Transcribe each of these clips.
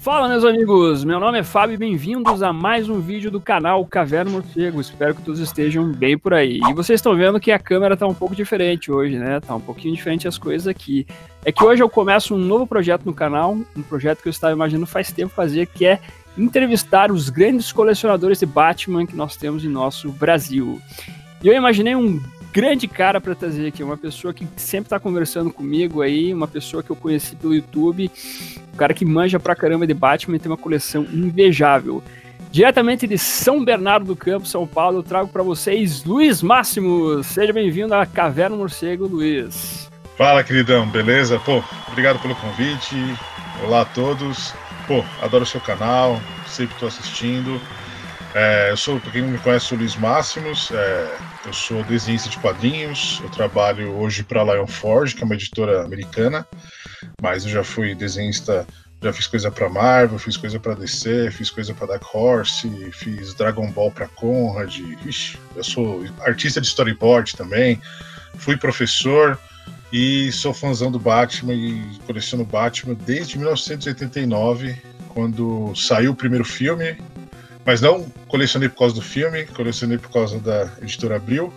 Fala, meus amigos, meu nome é Fábio e bem-vindos a mais um vídeo do canal Caverna Morcego. Espero que todos estejam bem por aí. E vocês estão vendo que a câmera tá um pouco diferente hoje, né? Tá um pouquinho diferente as coisas aqui. É que hoje eu começo um novo projeto no canal, um projeto que eu estava imaginando faz tempo fazer, que é entrevistar os grandes colecionadores de Batman que nós temos em nosso Brasil. E eu imaginei um grande cara para trazer aqui, uma pessoa que sempre tá conversando comigo aí, uma pessoa que eu conheci pelo YouTube, um cara que manja pra caramba de Batman e tem uma coleção invejável. Diretamente de São Bernardo do Campo, São Paulo, eu trago para vocês Luiz Máximo. Seja bem-vindo à Caverna Morcego, Luiz. Fala, queridão, beleza? Pô, obrigado pelo convite. Olá a todos. Pô, adoro o seu canal, sempre tô assistindo. Eu sou, pra quem não me conhece, sou o Luiz Máximos, eu sou desenhista de quadrinhos, eu trabalho hoje para a Lion Forge, que é uma editora americana, mas eu já fui desenhista, já fiz coisa para Marvel, fiz coisa para DC, fiz coisa para Dark Horse, fiz Dragon Ball para Conrad, eu sou artista de storyboard também, fui professor e sou fãzão do Batman e coleciono Batman desde 1989, quando saiu o primeiro filme. Mas não colecionei por causa do filme, colecionei por causa da editora Abril.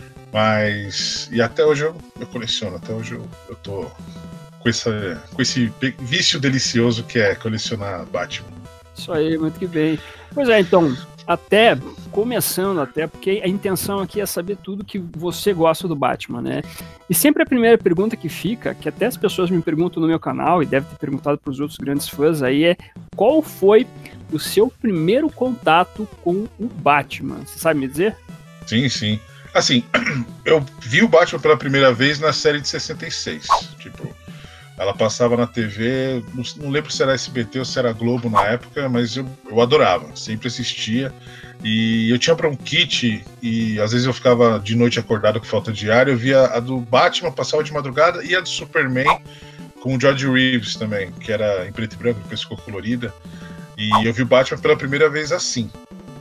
E até hoje eu coleciono, até hoje eu tô com esse vício delicioso que é colecionar Batman. Isso aí, muito que bem. Pois é, então, começando porque a intenção aqui é saber tudo que você gosta do Batman, né? E sempre a primeira pergunta que fica, que até as pessoas me perguntam no meu canal, e devem ter perguntado para os outros grandes fãs aí, é qual foi o seu primeiro contato com o Batman? Você sabe me dizer? Sim. Assim, eu vi o Batman pela primeira vez na série de 66. Tipo, ela passava na TV, não lembro se era SBT ou se era Globo na época, mas eu adorava, sempre assistia. E eu tinha bronquite e às vezes eu ficava de noite acordado com falta de ar. Eu via a do Batman, passava de madrugada, e a do Superman com o George Reeves também, que era em preto e branco, depois ficou colorida. E eu vi o Batman pela primeira vez assim.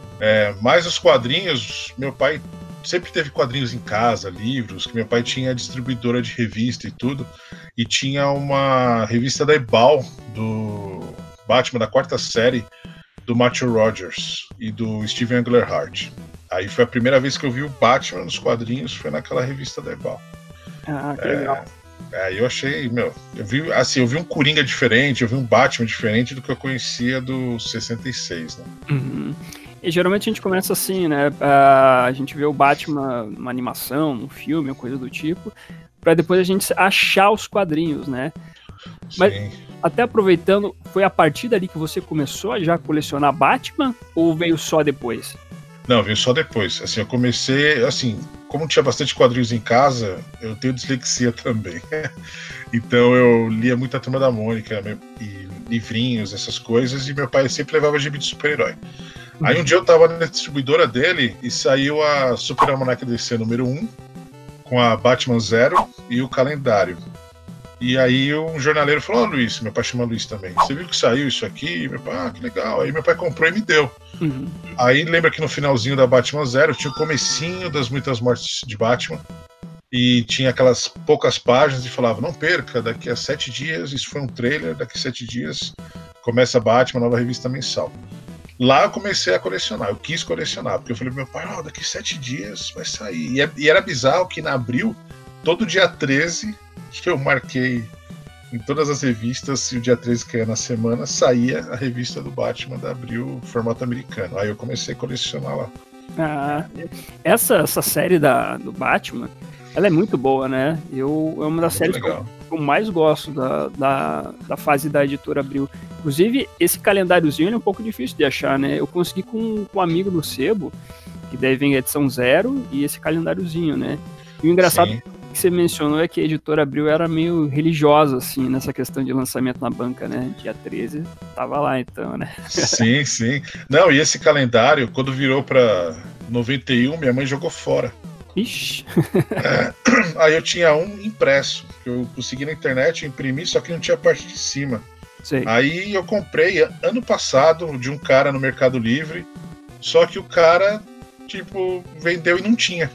Mas os quadrinhos, meu pai sempre teve quadrinhos em casa, livros, que meu pai tinha distribuidora de revista e tudo, e tinha uma revista da Ebal, do Batman da quarta série, do Matthew Rogers e do Steven Englehart. Aí foi a primeira vez que eu vi o Batman nos quadrinhos, foi naquela revista da Ebal. Ah, que legal. Eu achei, eu vi um Coringa diferente, eu vi um Batman diferente do que eu conhecia do 66, né? Uhum. E geralmente a gente começa assim, né? A gente vê o Batman numa animação, num filme, ou coisa do tipo, pra depois a gente achar os quadrinhos, né? Mas, sim, até aproveitando, foi a partir dali que você começou a já colecionar Batman, ou veio só depois? Não, veio só depois. Assim, eu comecei, assim, como tinha bastante quadrinhos em casa, eu tenho dislexia também. Então eu lia muita Turma da Mônica e livrinhos, essas coisas, e meu pai sempre levava gibi de super-herói. Aí um dia eu tava na distribuidora dele e saiu a Super Almanac DC número 1, com a Batman Zero e o calendário. E aí um jornaleiro falou: Luiz, meu pai chama Luiz também, você viu que saiu isso aqui? E meu pai, que legal. Aí meu pai comprou e me deu. Uhum. Aí lembra que no finalzinho da Batman Zero tinha o comecinho das Muitas Mortes de Batman, e tinha aquelas poucas páginas e falava: não perca, daqui a 7 dias, isso foi um trailer, daqui a 7 dias começa Batman, nova revista mensal. Lá eu comecei a colecionar, eu quis colecionar, porque eu falei pro meu pai: daqui 7 dias vai sair. E era bizarro que na Abril, todo dia 13, que eu marquei em todas as revistas, se o dia 13 que é na semana, saía a revista do Batman da Abril, formato americano. Aí eu comecei a colecionar lá. Essa série do Batman, ela é muito boa, né? É uma das séries que eu mais gosto da fase da editora Abril. Inclusive, esse calendáriozinho é um pouco difícil de achar, né? Eu consegui com um amigo no sebo, que daí vem a edição 0 e esse calendáriozinho, né? E o engraçado que você mencionou é que a editora Abril era meio religiosa, assim, nessa questão de lançamento na banca, né? Dia 13 tava lá, então, né? Sim. Não, e esse calendário, quando virou pra 91, minha mãe jogou fora. Ixi. Aí eu tinha um impresso, que eu consegui na internet, imprimi, só que não tinha a parte de cima. Sei. Aí eu comprei ano passado de um cara no Mercado Livre, só que o cara, tipo, vendeu e não tinha.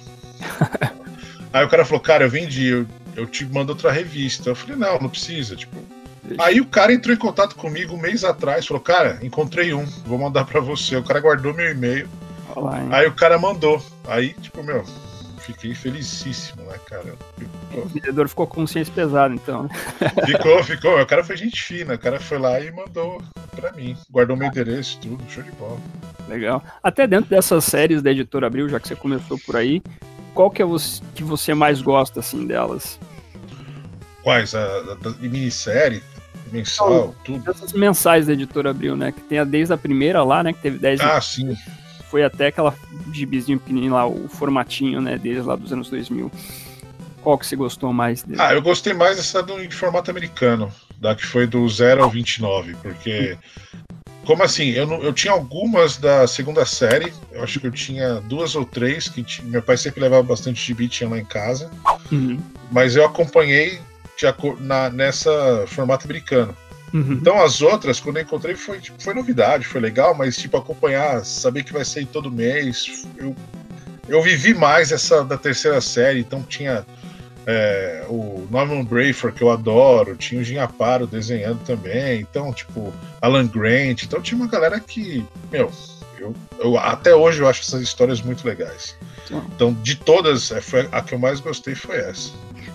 Aí o cara falou: cara, eu vendi, eu te mando outra revista. Eu falei: não precisa, tipo, Aí o cara entrou em contato comigo um mês atrás, falou, cara, encontrei um, vou mandar pra você. O cara guardou meu e-mail. Olá, aí o cara mandou. Aí, tipo, fiquei felicíssimo, né, cara? O vendedor ficou com consciência pesada, então. Ficou. O cara foi gente fina. O cara foi lá e mandou pra mim. Guardou meu endereço, tudo. Show de bola. Legal. Até dentro dessas séries da Editora Abril, já que você começou por aí, qual que é que você mais gosta, assim, delas? Quais? A minissérie? Mensal, tudo? Essas mensais da Editora Abril, né? Que tem desde a primeira lá, né? Que teve 10 sim. Foi até aquela gibizinho pequenininho lá, o formatinho, né? Deles lá dos anos 2000. Qual que você gostou mais dele? Eu gostei mais dessa de formato americano, da que foi do 0 ao 29, porque... Como assim? Eu tinha algumas da segunda série, eu acho que eu tinha 2 ou 3, que meu pai sempre levava bastante gibi, tinha lá em casa, mas eu acompanhei nessa formato americano. Então as outras, quando eu encontrei, foi novidade, foi legal, mas tipo, acompanhar, saber que vai sair todo mês, eu vivi mais essa da terceira série, então tinha o Norman Brayford, que eu adoro, tinha o Jim Aparo desenhando também, então, tipo, Alan Grant, então tinha uma galera que, até hoje eu acho essas histórias muito legais. Então, de todas, a que eu mais gostei foi essa.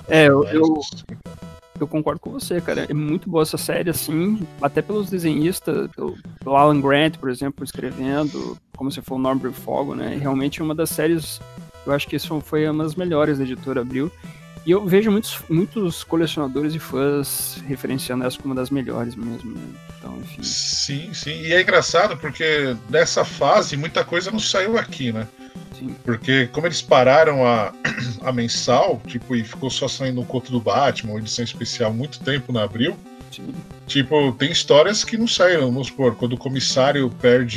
Eu concordo com você, cara. É muito boa essa série, assim, até pelos desenhistas, pelo Alan Grant, por exemplo, escrevendo, como se for o Norman Brayford, né? Realmente é uma das séries, eu acho que isso foi uma das melhores da Editora Abril. E eu vejo muitos colecionadores e fãs referenciando essa como uma das melhores mesmo, né? Então, enfim. Sim. E é engraçado porque nessa fase muita coisa não saiu aqui, né? Sim. Porque como eles pararam a mensal, tipo, e ficou só saindo um conto do Batman, uma edição especial, muito tempo na Abril. Sim. Tipo, tem histórias que não saíram. Vamos supor, quando o comissário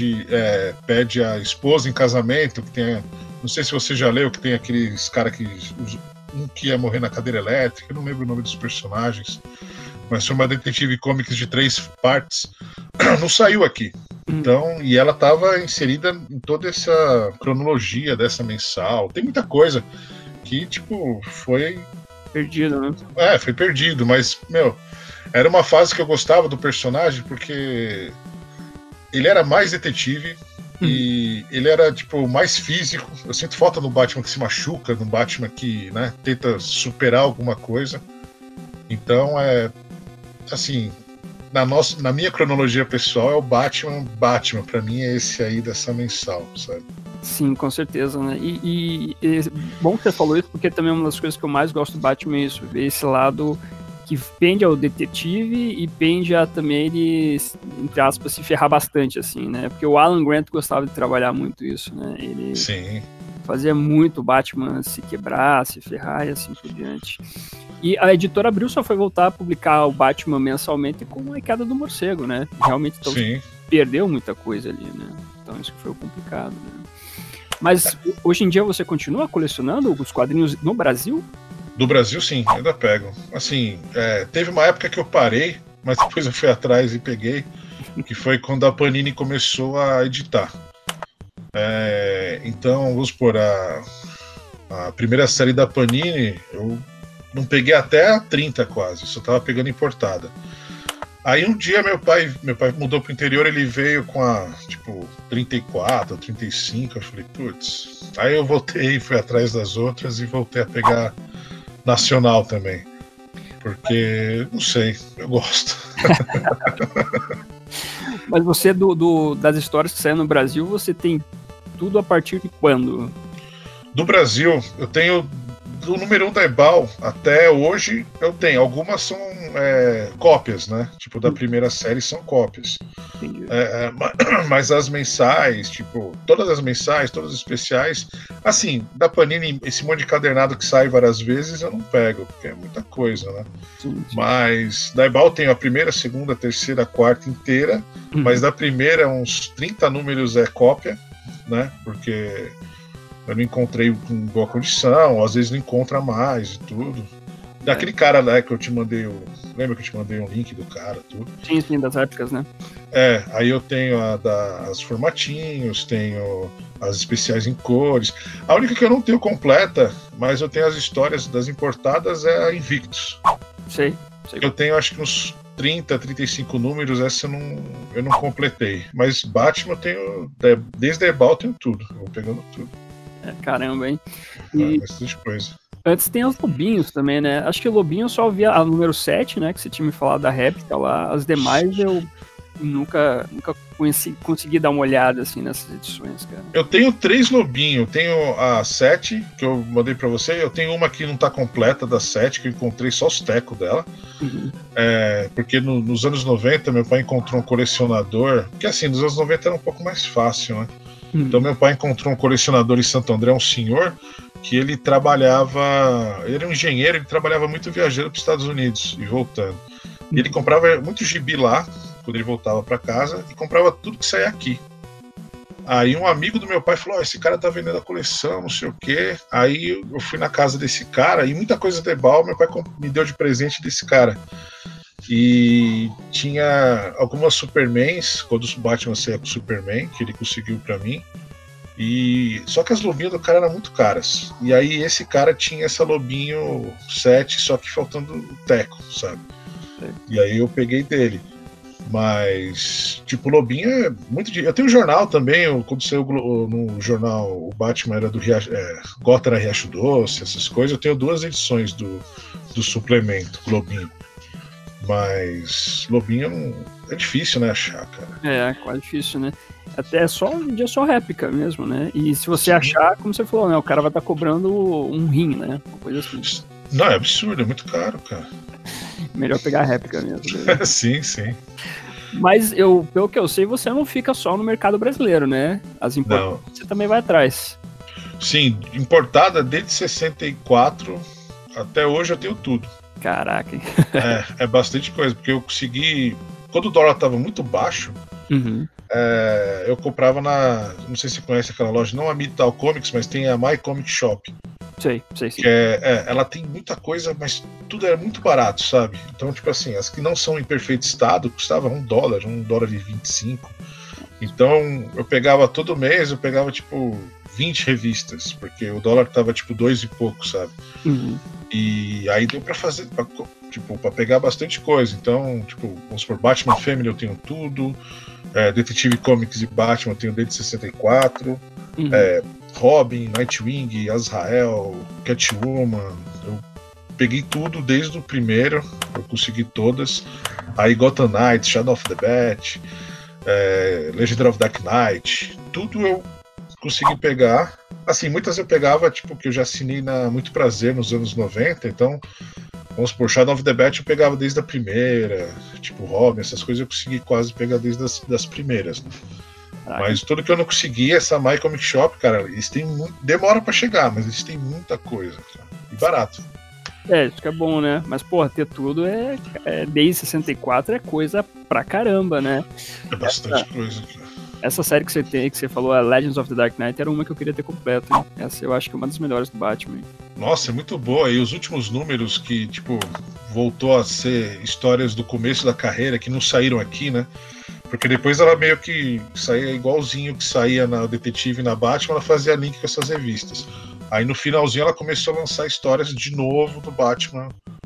pede a esposa em casamento, que tem... Não sei se você já leu, que tem aqueles caras que... Um que ia morrer na cadeira elétrica, eu não lembro o nome dos personagens, mas foi uma detetive comics de 3 partes, não saiu aqui. Então, e ela estava inserida em toda essa cronologia dessa mensal. Tem muita coisa que, tipo, foi... Perdido, né? Foi perdido, mas, era uma fase que eu gostava do personagem, porque ele era mais detetive, e ele era, tipo, mais físico. Eu sinto falta no Batman que se machuca, no Batman que, né, tenta superar alguma coisa. Então, assim, na minha cronologia pessoal, é o Batman. Pra mim é esse aí dessa mensal, sabe? Sim, com certeza, né? E bom que você falou isso, porque também uma das coisas que eu mais gosto do Batman é isso, ver esse lado que pende ao detetive e pende a também ele, entre aspas, se ferrar bastante, assim, né? Porque o Alan Grant gostava de trabalhar muito isso, né? Ele fazia muito o Batman se quebrar, se ferrar e assim por diante. E a Editora Abril só foi voltar a publicar o Batman mensalmente com a Queda do Morcego, né? Realmente então, perdeu muita coisa ali, né? Então isso que foi complicado, né? Mas hoje em dia você continua colecionando os quadrinhos no Brasil? Do Brasil, sim, ainda pego. Assim, teve uma época que eu parei, mas depois eu fui atrás e peguei, que foi quando a Panini começou a editar. Então, vamos supor, a primeira série da Panini, eu não peguei até a 30 quase, só tava pegando importada. Aí um dia meu pai mudou pro interior, ele veio com a, tipo, 34, 35, eu falei, putz. Aí eu voltei, fui atrás das outras e voltei a pegar nacional também. Porque, não sei, eu gosto. Mas você, das histórias que saem no Brasil, você tem tudo a partir de quando? Do Brasil, eu tenho do número 1 da Ebal até hoje, eu tenho. Algumas são cópias, né? Tipo, da primeira série são cópias. Mas as mensais, tipo, todas as mensais, todas as especiais, assim, da Panini, esse monte de cadernado que sai várias vezes, eu não pego, porque é muita coisa, né? Sim. Mas da Ebal tenho a primeira, segunda, terceira, quarta inteira, mas da primeira, uns 30 números é cópia, né? Porque eu não encontrei com boa condição, ou às vezes não encontra mais e tudo. Daquele cara lá que eu te mandei, lembra que eu te mandei um link do cara, tudo? Sim, das épocas, né? Aí eu tenho as formatinhos, tenho as especiais em cores. A única que eu não tenho completa, mas eu tenho as histórias das importadas, é a Invictus. Sei. Eu tenho acho que uns 30, 35 números, essa eu não completei. Mas Batman eu tenho, desde Ebal eu tenho tudo, eu vou pegando tudo. Caramba, hein? E bastante coisa. antes tem os Lobinhos também, né? Acho que o Lobinho eu só vi a número 7, né? Que você tinha me falado da réplica lá. As demais eu nunca consegui dar uma olhada assim nessas edições, cara. Eu tenho 3 Lobinhos. Eu tenho a 7, que eu mandei pra você. Eu tenho uma que não tá completa da 7, que eu encontrei só os tecos dela. Uhum. Porque nos anos 90 meu pai encontrou um colecionador. Que assim, nos anos 90 era um pouco mais fácil, né? Uhum. Então meu pai encontrou um colecionador em Santo André, um senhor, que ele trabalhava. Ele era um engenheiro, ele trabalhava muito viajando para os Estados Unidos e voltando. E ele comprava muito gibi lá, quando ele voltava para casa, e comprava tudo que saía aqui. Aí um amigo do meu pai falou: esse cara tá vendendo a coleção, não sei o quê. Aí eu fui na casa desse cara, e muita coisa de Ebal meu pai me deu de presente desse cara. E tinha algumas Supermans, quando o Batman saía com o Superman, que ele conseguiu pra mim. E só que as lobinhas do cara eram muito caras. E aí esse cara tinha essa lobinho 7, só que faltando o teco, sabe? E aí eu peguei dele. Mas, tipo, lobinho é muito... Eu tenho um jornal também, quando saiu no jornal, o Batman era do Gotham era Riacho Doce, essas coisas. Eu tenho 2 edições do suplemento, lobinho. Mas lobinho é difícil, né, achar, cara. Quase difícil, né? Até só réplica mesmo, né? E se você achar, como você falou, né? O cara vai estar cobrando um rim, né? Uma coisa assim. Não, é absurdo, é muito caro, cara. Melhor pegar a réplica mesmo. Né? Sim, sim. Mas pelo que eu sei, você não fica só no mercado brasileiro, né? As importadas você também vai atrás. Sim, importada desde 64 até hoje eu tenho tudo. Caraca, hein? É bastante coisa, porque eu consegui. Quando o dólar estava muito baixo, eu comprava não sei se você conhece aquela loja, não a Midtown Comics, mas tem a My Comic Shop. Sei. Que ela tem muita coisa, mas tudo é muito barato, sabe? Então, tipo assim, as que não são em perfeito estado custavam $1,25. Então, eu pegava todo mês, eu pegava tipo 20 revistas, porque o dólar tava tipo 2 e pouco, sabe? E aí deu pra fazer, pra pegar bastante coisa. Então, tipo, vamos supor, Batman Family eu tenho tudo, Detetive Comics e Batman eu tenho desde 64, Robin, Nightwing, Azrael, Catwoman, eu peguei tudo desde o primeiro, eu consegui todas. Aí Gotham Knights, Shadow of the Bat, Legend of Dark Knight, tudo eu consegui pegar. Assim, muitas eu pegava, tipo, que eu já assinei na Muito Prazer nos anos 90, então, vamos supor, Shadow of the Bat eu pegava desde a primeira, tipo, Robin, essas coisas eu consegui quase pegar desde das primeiras, né? Mas tudo que eu não consegui, essa My Comic Shop, cara, eles têm demora pra chegar, mas eles têm muita coisa, cara. E barato. Isso que é bom, né? Mas, porra, ter tudo desde 64 é coisa pra caramba, né? É bastante coisa, cara. Essa série que você tem, que você falou, a Legends of the Dark Knight, era uma que eu queria ter completa, hein? Essa eu acho que é uma das melhores do Batman. Nossa, é muito boa. E os últimos números que, tipo, voltou a ser histórias do começo da carreira, que não saíram aqui, né? Porque depois ela meio que saía igualzinho que saía na Detetive e na Batman, ela fazia link com essas revistas. Aí no finalzinho ela começou a lançar histórias de novo do Batman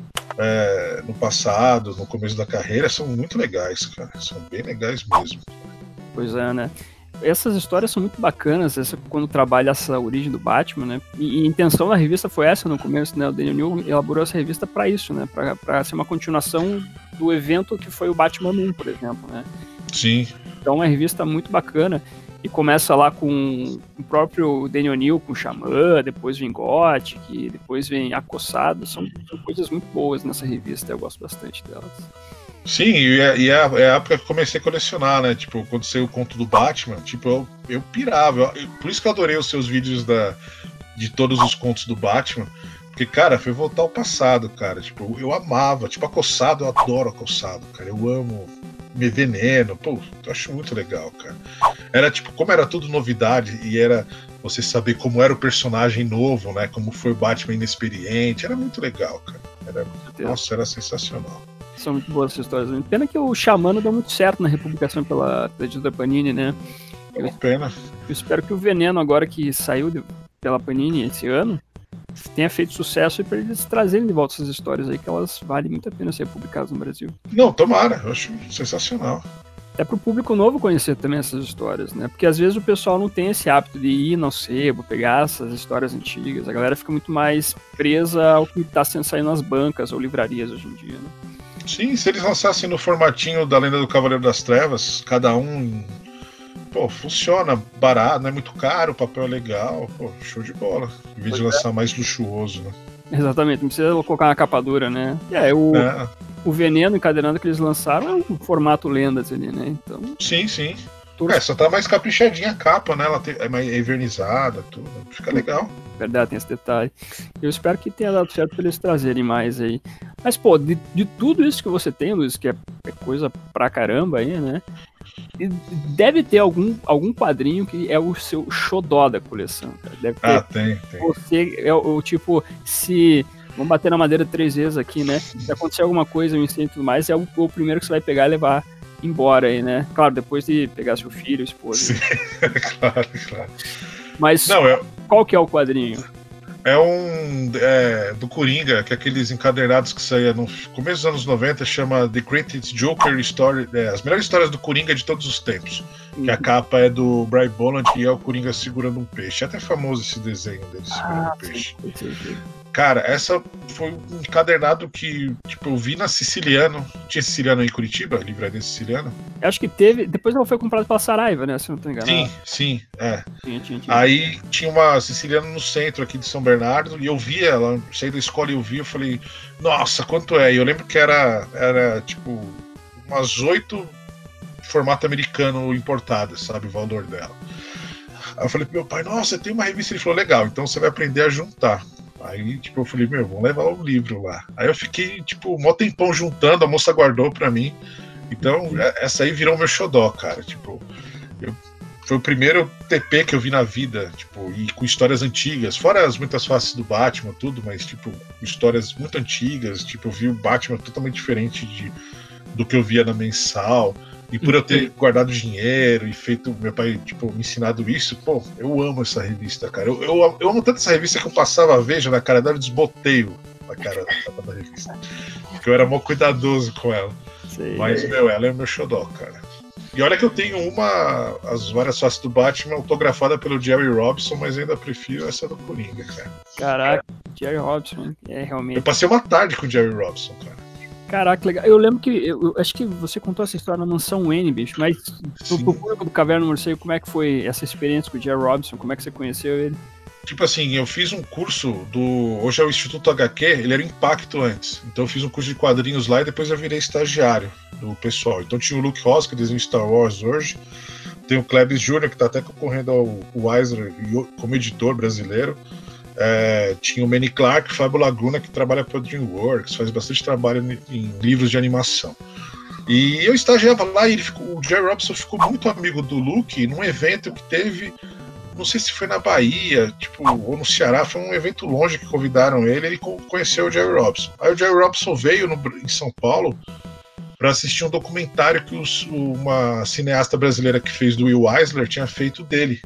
no passado, no começo da carreira. São muito legais, cara. São bem legais mesmo. Pois é, né? Essas histórias são muito bacanas, quando trabalha essa origem do Batman, né? E a intenção da revista foi essa no começo, né? O Daniel New elaborou essa revista para isso, né? Para ser uma continuação do evento que foi o Batman 1, por exemplo, né? Sim. Então é uma revista muito bacana. E começa lá com o próprio Daniel New, com o Xamã, depois vem Gothic, depois vem Acossado. São coisas muito boas nessa revista, eu gosto bastante delas. Sim, e é a época que eu comecei a colecionar, né? Tipo, quando saiu o conto do Batman, tipo, eu pirava. Por isso que eu adorei os seus vídeos de todos os contos do Batman. Porque, cara, foi voltar ao passado, cara. Tipo, eu amava. Tipo, Acossado, eu adoro Acossado, cara. Eu amo Me Veneno. Pô, eu acho muito legal, cara. Era, tipo, como era tudo novidade e era você saber como era o personagem novo, né? Como foi o Batman inexperiente. Era muito legal, cara. Nossa, era sensacional. São muito boas essas histórias. Pena que o Xamã não deu muito certo na republicação pela editora Panini, né? Pena. Eu espero que o Veneno, agora que saiu pela Panini esse ano, tenha feito sucesso e para eles trazerem de volta essas histórias aí, que elas valem muito a pena ser publicadas no Brasil. Não, tomara, eu acho sensacional. É pro público novo conhecer também essas histórias, né? Porque às vezes o pessoal não tem esse hábito de ir no sebo, pegar essas histórias antigas. A galera fica muito mais presa ao que tá saindo nas bancas ou livrarias hoje em dia, né? Sim, se eles lançassem no formatinho da Lenda do Cavaleiro das Trevas, cada um, pô, funciona, barato, não é muito caro, o papel é legal, pô, show de bola. Em vez de lançar mais luxuoso, né? Exatamente, não precisa colocar uma capa dura, né? O Veneno encadernado que eles lançaram é um formato lendas ali, né? Então. Sim. Só tá mais caprichadinha a capa, né? Ela é mais envernizada, tudo. Fica legal. Verdade, tem esse detalhe. Eu espero que tenha dado certo pra eles trazerem mais aí. Mas, pô, de tudo isso que você tem, Luiz, que é coisa pra caramba aí, né? Deve ter algum quadrinho que é o seu xodó da coleção, cara. Deve ter. Tem. Você é o tipo, se... Vamos bater na madeira 3 vezes aqui, né? Se acontecer alguma coisa, um incêndio e tudo mais, é o primeiro que você vai pegar e levar embora aí, né? Claro, depois de pegar seu filho, esposa. Sim, claro. Mas qual que é o quadrinho? É do Coringa, que é aqueles encadernados que saía no começo dos anos 90, chama The Greatest Joker Story, as melhores histórias do Coringa de todos os tempos. Que a capa é do Brian Bolland e é o Coringa segurando um peixe. É até famoso esse desenho dele segurando um peixe. Sim. Cara, essa foi um encadernado que, tipo, eu vi na Siciliano. Tinha Siciliano aí em Curitiba, livraria Siciliana? Eu acho que teve. Depois ela foi comprada pela Saraiva, né? Se não tô enganado. Sim, é. Tinha. Aí tinha uma Siciliana no centro aqui de São Bernardo e eu vi ela, saí da escola e eu falei, nossa, quanto é? E eu lembro que era tipo, umas 8 formato americano importadas, sabe, o valor dela. Aí eu falei pro meu pai, nossa, tem uma revista. Ele falou, legal, então você vai aprender a juntar. Aí, tipo, eu falei, vamos levar o livro lá. Aí eu fiquei, tipo, um mó tempão juntando, a moça guardou pra mim. Então, essa aí virou meu xodó, cara. Tipo, foi o primeiro TP que eu vi na vida, tipo, e com histórias antigas, fora as muitas faces do Batman, tudo, mas, tipo, histórias muito antigas. Tipo, eu vi o Batman totalmente diferente do que eu via na mensal. E por eu ter guardado dinheiro e feito, meu pai, tipo, me ensinado isso, pô, eu amo essa revista, cara. Eu amo tanto essa revista que eu passava a Veja na cara dela e desboteio a cara da revista. Porque eu era mó cuidadoso com ela. Sim. Mas, ela é o meu xodó, cara. E olha que eu tenho as várias faces do Batman autografada pelo Jerry Robinson, mas ainda prefiro essa do Coringa, cara. Caraca, Jerry Robinson, é realmente... Eu passei uma tarde com o Jerry Robinson, cara. Caraca, legal. Eu lembro que, eu acho que você contou essa história na Mansão Wayne, bicho, mas pro público do Caverna do Morcego, como é que foi essa experiência com o Jerry Robinson? Como é que você conheceu ele? Tipo assim, eu fiz um curso hoje é o Instituto HQ, ele era o Impacto antes. Então eu fiz um curso de quadrinhos lá e depois eu virei estagiário do pessoal. Então tinha o Luke Ross, que desenha Star Wars hoje. Tem o Klebs Jr., que tá até concorrendo ao Eisner como editor brasileiro. Tinha o Manny Clark, Fábio Laguna, que trabalha para o DreamWorks, faz bastante trabalho em livros de animação. E eu estagiava lá e o Jerry Robinson ficou muito amigo do Luke num evento que teve, não sei se foi na Bahia, tipo, ou no Ceará, foi um evento longe que convidaram ele conheceu o Jerry Robinson. Aí o Jerry Robinson veio em São Paulo para assistir um documentário que uma cineasta brasileira que fez do Will Eisner tinha feito dele.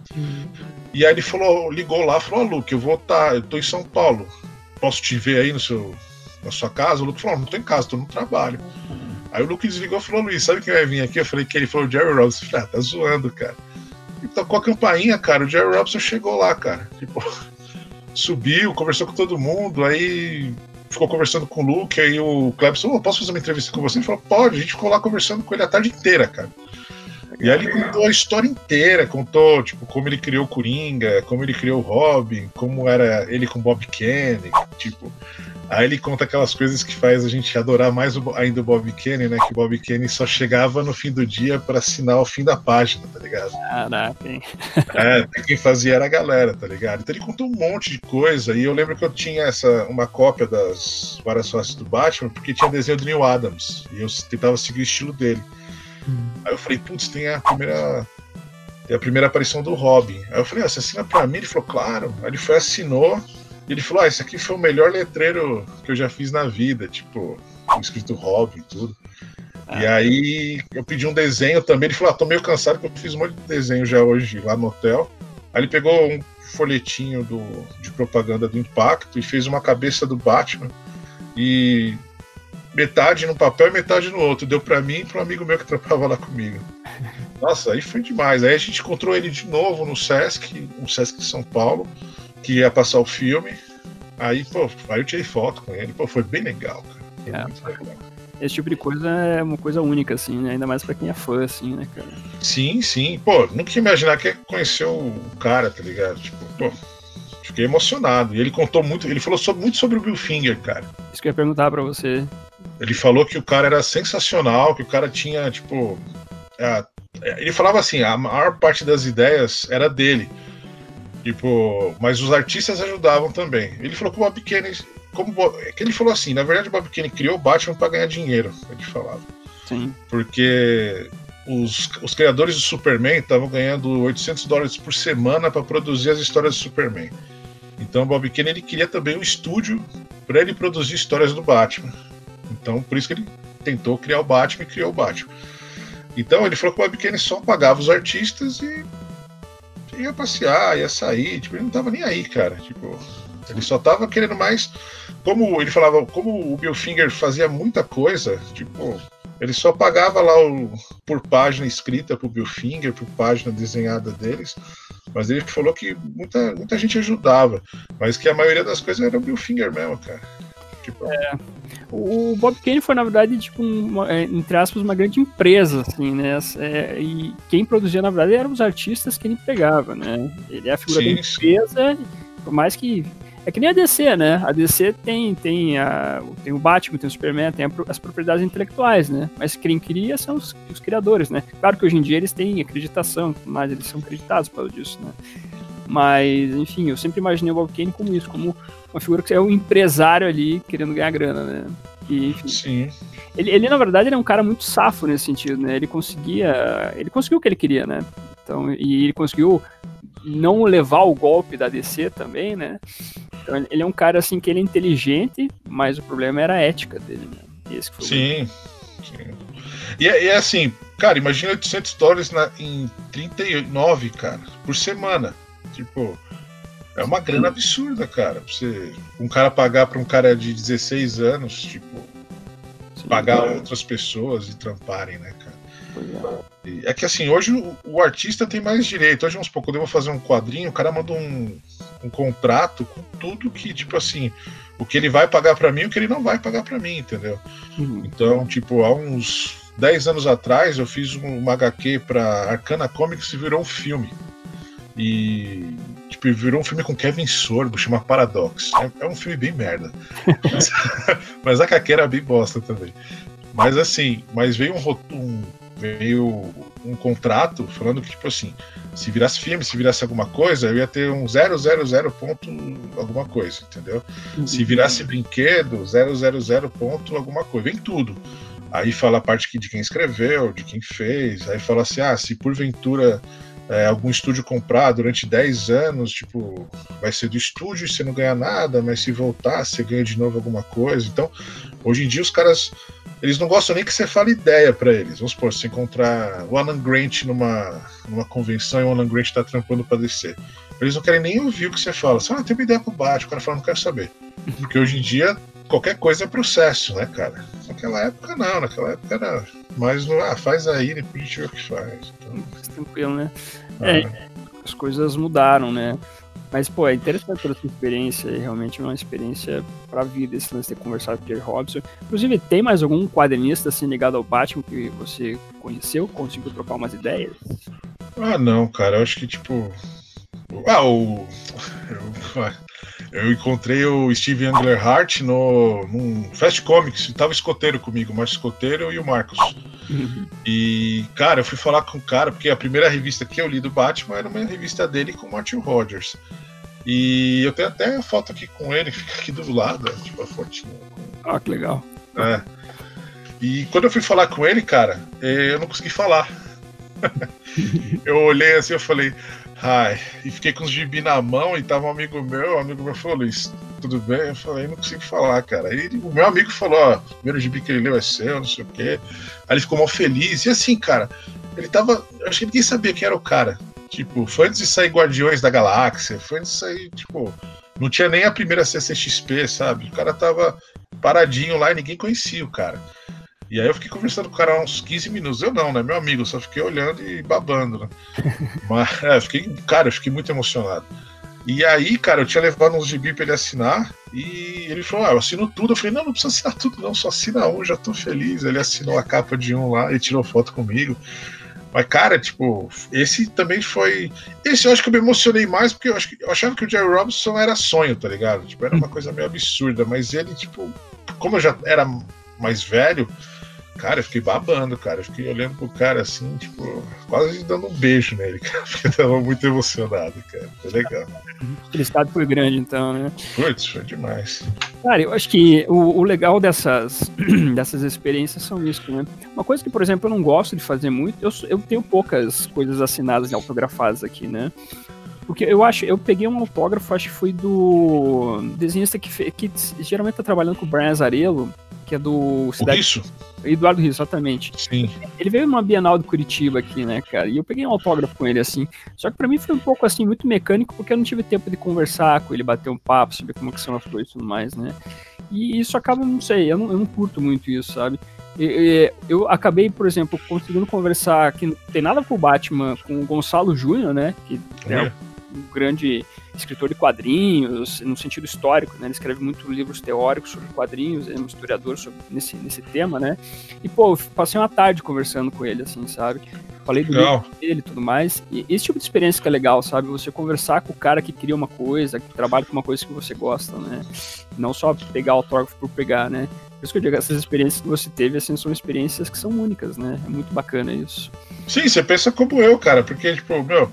E aí ele ligou lá e falou, Luke, eu tô em São Paulo, posso te ver aí na sua casa? O Luke falou, não tô em casa, tô no trabalho. Aí o Luke desligou e falou, Luiz, sabe quem vai vir aqui? Eu falei que ele falou, Jerry Robinson. Eu falei, tá zoando, cara. E tocou a campainha, cara, o Jerry Robinson chegou lá, cara. Tipo, subiu, conversou com todo mundo, aí ficou conversando com o Luke, aí o Klebs falou, posso fazer uma entrevista com você? Ele falou, pode, a gente ficou lá conversando com ele a tarde inteira, cara. E aí ele contou a história inteira, contou, tipo, como ele criou o Coringa, como ele criou o Robin, como era ele com o Bob Kane, tipo... Aí ele conta aquelas coisas que faz a gente adorar mais ainda o Bob Kane, né? Que o Bob Kane só chegava no fim do dia pra assinar o fim da página, tá ligado? Caraca, hein? Quem fazia era a galera, tá ligado? Então ele contou um monte de coisa, e eu lembro que eu tinha uma cópia das várias faces do Batman, porque tinha desenho do Neil Adams, e eu tentava seguir o estilo dele. Aí eu falei, putz, tem a primeira aparição do Robin. Aí eu falei, você assina pra mim? Ele falou, claro. Aí ele foi, assinou. E ele falou, esse aqui foi o melhor letreiro que eu já fiz na vida. Tipo, escrito Robin e tudo. E aí eu pedi um desenho também. Ele falou, tô meio cansado porque eu fiz um monte de desenho já hoje lá no hotel. Aí ele pegou folhetinho de propaganda do Impacto e fez uma cabeça do Batman e metade no papel e metade no outro. Deu pra mim e pra um amigo meu que trabalhava lá comigo. Nossa, aí foi demais. Aí a gente encontrou ele de novo no Sesc de São Paulo, que ia passar o filme. Aí, pô, aí eu tirei foto com ele. Pô, foi bem legal, cara. Foi muito legal. Esse tipo de coisa é uma coisa única, assim, né? Ainda mais pra quem é fã, assim, né, cara? Sim, sim. Pô, nunca ia imaginar que ia conhecer o cara, tá ligado? Tipo, pô, fiquei emocionado. E ele contou muito, ele falou muito sobre o Bill Finger, cara. Isso que eu ia perguntar pra você. Ele falou que o cara era sensacional, que o cara tinha, tipo... ele falava assim, a maior parte das ideias era dele. Tipo, mas os artistas ajudavam também. Ele falou que o Bob Kane... ele falou assim, na verdade o Bob Kane criou o Batman pra ganhar dinheiro, ele falava. Sim. Porque os criadores do Superman estavam ganhando $800 por semana para produzir as histórias do Superman. Então o Bob Kane ele queria também um estúdio para ele produzir histórias do Batman. Então por isso que ele tentou criar o Batman e criou o Batman. Então ele falou que o Bob Kane só pagava os artistas e ia passear, ia sair, tipo, ele não tava nem aí, cara. Tipo, ele só tava querendo mais. Como ele falava, como o Bill Finger fazia muita coisa, tipo, ele só pagava lá por página escrita pro Bill Finger, por página desenhada deles, mas ele falou que muita gente ajudava, mas que a maioria das coisas era o Bill Finger mesmo, cara. Tipo, o Bob Kane foi, na verdade, tipo, entre aspas, uma grande empresa, assim, né? E quem produzia, na verdade, eram os artistas que ele pegava, né? Ele é a figura da empresa, por mais que... É que nem a DC, né? A DC tem o Batman, tem o Superman, tem as propriedades intelectuais, né? Mas quem cria são os criadores, né? Claro que hoje em dia eles têm acreditação, mas eles são acreditados por causa disso, né? Mas, enfim, eu sempre imaginei o Bob Kane como isso, como uma figura que é um empresário ali querendo ganhar grana, né? E, enfim, sim. Ele, na verdade, ele é um cara muito safo nesse sentido, né? Ele conseguiu o que ele queria, né? Então, e ele conseguiu não levar o golpe da DC também, né? Então, ele é um cara, assim, que ele é inteligente, mas o problema era a ética dele, né? Esse que foi sim. E assim, cara, imagina $800 em 39, cara, por semana. Tipo, é uma grana absurda, cara. Um cara pagar pra um cara de 16 anos, tipo, pagar outras pessoas e tramparem, né, cara? É que assim, hoje o artista tem mais direito. Hoje, vamos supor, quando eu vou fazer um quadrinho, o cara manda um contrato com tudo que, tipo assim, o que ele vai pagar pra mim e o que ele não vai pagar pra mim, entendeu? Então, tipo, há uns 10 anos atrás eu fiz uma HQ pra Arcana Comics e virou um filme. E tipo, virou um filme com Kevin Sorbo, chama Paradox. É um filme bem merda. Mas a HQ era bem bosta também. Mas assim, veio um contrato falando que, tipo assim, se virasse filme, se virasse alguma coisa, eu ia ter um 000 ponto alguma coisa, entendeu? Se virasse brinquedo, 000 ponto alguma coisa. Vem tudo. Aí fala a parte de quem escreveu, de quem fez. Aí fala assim, se porventura algum estúdio comprar durante 10 anos, tipo, vai ser do estúdio e você não ganha nada, mas se voltar, você ganha de novo alguma coisa. Então, hoje em dia os caras, eles não gostam nem que você fale ideia pra eles. Vamos supor, se encontrar o Alan Grant numa convenção e o Alan Grant tá trampando pra descer. Eles não querem nem ouvir o que você fala. Você tem uma ideia pro Batman, o cara fala, não quero saber. Porque hoje em dia, qualquer coisa é processo, né, cara? Naquela época não, naquela época era mais faz aí, depois a gente vê o que faz. Então... Mais tranquilo, né? As coisas mudaram, né? Mas, pô, é interessante pela sua experiência, realmente é uma experiência pra vida, esse lance de ter conversado com o Jerry Robson. Inclusive, tem mais algum quadrinista assim ligado ao Batman que você conheceu, conseguiu trocar umas ideias? Não, cara, eu acho que, tipo... Eu encontrei o Steve Englehart num Fast Comics, tava escoteiro comigo, o Márcio Escoteiro e o Marcos. E, cara, eu fui falar com o cara, porque a primeira revista que eu li do Batman era uma revista dele com o Martin Rogers. E eu tenho até a foto aqui com ele, fica aqui do lado, tipo a fotinha. Que legal. E quando eu fui falar com ele, cara, eu não consegui falar. Eu olhei assim, eu falei... e fiquei com os gibi na mão e tava um amigo meu falou, Luiz, tudo bem? Eu falei, não consigo falar, cara. Aí o meu amigo falou, o primeiro gibi que ele leu é seu, não sei o quê. Aí ele ficou mal feliz. E assim, cara, ele tava... Acho que ninguém sabia quem era o cara. Tipo, foi antes de sair Guardiões da Galáxia, foi antes de sair, tipo, não tinha nem a primeira CCXP, sabe? O cara tava paradinho lá e ninguém conhecia o cara. E aí eu fiquei conversando com o cara uns 15 minutos. Eu não, né? Meu amigo, só fiquei olhando e babando, né? Mas, eu fiquei muito emocionado. E aí, cara, eu tinha levado uns gibi pra ele assinar e ele falou, eu assino tudo. Eu falei, não precisa assinar tudo não, só assina um, já tô feliz. Ele assinou a capa de um lá e tirou foto comigo. Mas, cara, tipo, esse também foi... Esse eu acho que eu me emocionei mais porque eu achava que o Jerry Robinson era sonho, tá ligado? Tipo, era uma coisa meio absurda, mas ele, tipo, como eu já era mais velho, cara, eu fiquei babando, cara. Eu fiquei olhando pro cara assim, tipo, quase dando um beijo nele, cara. Porque eu tava muito emocionado, cara. Foi legal. A felicidade foi grande, então, né? Putz, foi demais. Cara, eu acho que o legal dessas experiências são isso, né? Uma coisa que, por exemplo, eu não gosto de fazer muito, eu tenho poucas coisas assinadas e autografadas aqui, né? Porque eu peguei um autógrafo, acho que foi do desenhista que geralmente tá trabalhando com o Brian Azzarello, que é do Isso? Eduardo Risso, exatamente. Sim. Ele veio numa Bienal de Curitiba aqui, né, cara? E eu peguei um autógrafo com ele, assim. Só que pra mim foi um pouco, assim, muito mecânico, porque eu não tive tempo de conversar com ele, bater um papo, saber como que são as coisas e tudo mais, né? E isso acaba, não sei, eu não curto muito isso, sabe? Eu acabei, por exemplo, conseguindo conversar, que não tem nada com o Batman, com o Gonçalo Júnior, né? Que é um grande escritor de quadrinhos, no sentido histórico, né? Ele escreve muitos livros teóricos sobre quadrinhos, é um historiador nesse tema, né? E, pô, eu passei uma tarde conversando com ele, assim, sabe? Falei do livro dele e tudo mais. E esse tipo de experiência que é legal, sabe? Você conversar com o cara que cria uma coisa, que trabalha com uma coisa que você gosta, né? Não só pegar autógrafo por pegar, né? Por isso que eu digo, essas experiências que você teve, assim, são experiências que são únicas, né? É muito bacana isso. Sim, você pensa como eu, cara, porque, tipo, meu,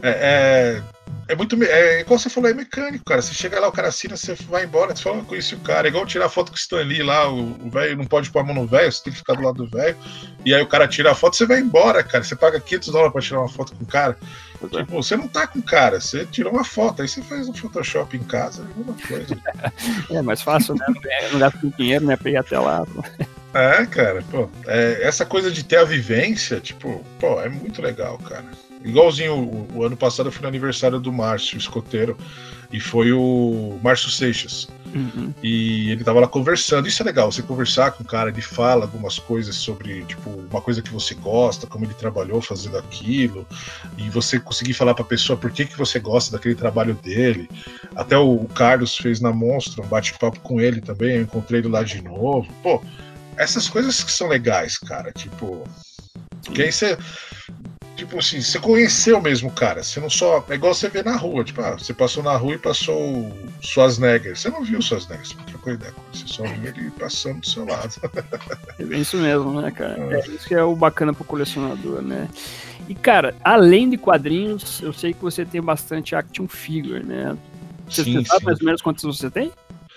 igual você falou, é mecânico, cara. Você chega lá, o cara assina, você vai embora, você fala, conheci o cara. É igual tirar foto com o Stan Lee lá, o velho não pode pôr a mão no velho, você tem que ficar do lado do velho. E aí o cara tira a foto, você vai embora, cara. Você paga $500 pra tirar uma foto com o cara. Tipo, você não tá com o cara, você tirou uma foto, aí você faz um Photoshop em casa, é a mesma coisa. É mais fácil, né? Não gasta dinheiro, né? Pra ir até lá. Pô. Cara, pô, essa coisa de ter a vivência, tipo, pô, é muito legal, cara. Igualzinho o ano passado eu fui no aniversário do Márcio, o escoteiro, e foi o Márcio Seixas. Uhum. E ele tava lá conversando. Isso é legal, você conversar com o cara, ele fala algumas coisas sobre, tipo, uma coisa que você gosta, como ele trabalhou fazendo aquilo, e você conseguir falar pra pessoa por que você gosta daquele trabalho dele. Até o Carlos fez na Monstro um bate-papo com ele também, eu encontrei ele lá de novo. Pô, essas coisas que são legais, cara, tipo... Que aí você... Tipo assim, você conheceu mesmo o cara, você não só... É igual você vê na rua, tipo, você passou na rua e passou o Schwarzenegger. Você não viu o Schwarzenegger, você não trocou ideia com ele, você só viu ele passando do seu lado. É isso mesmo, né, cara? É isso que é o bacana pro colecionador, né? E, cara, além de quadrinhos, eu sei que você tem bastante action figure, né? Você sabe mais ou menos quantos você tem?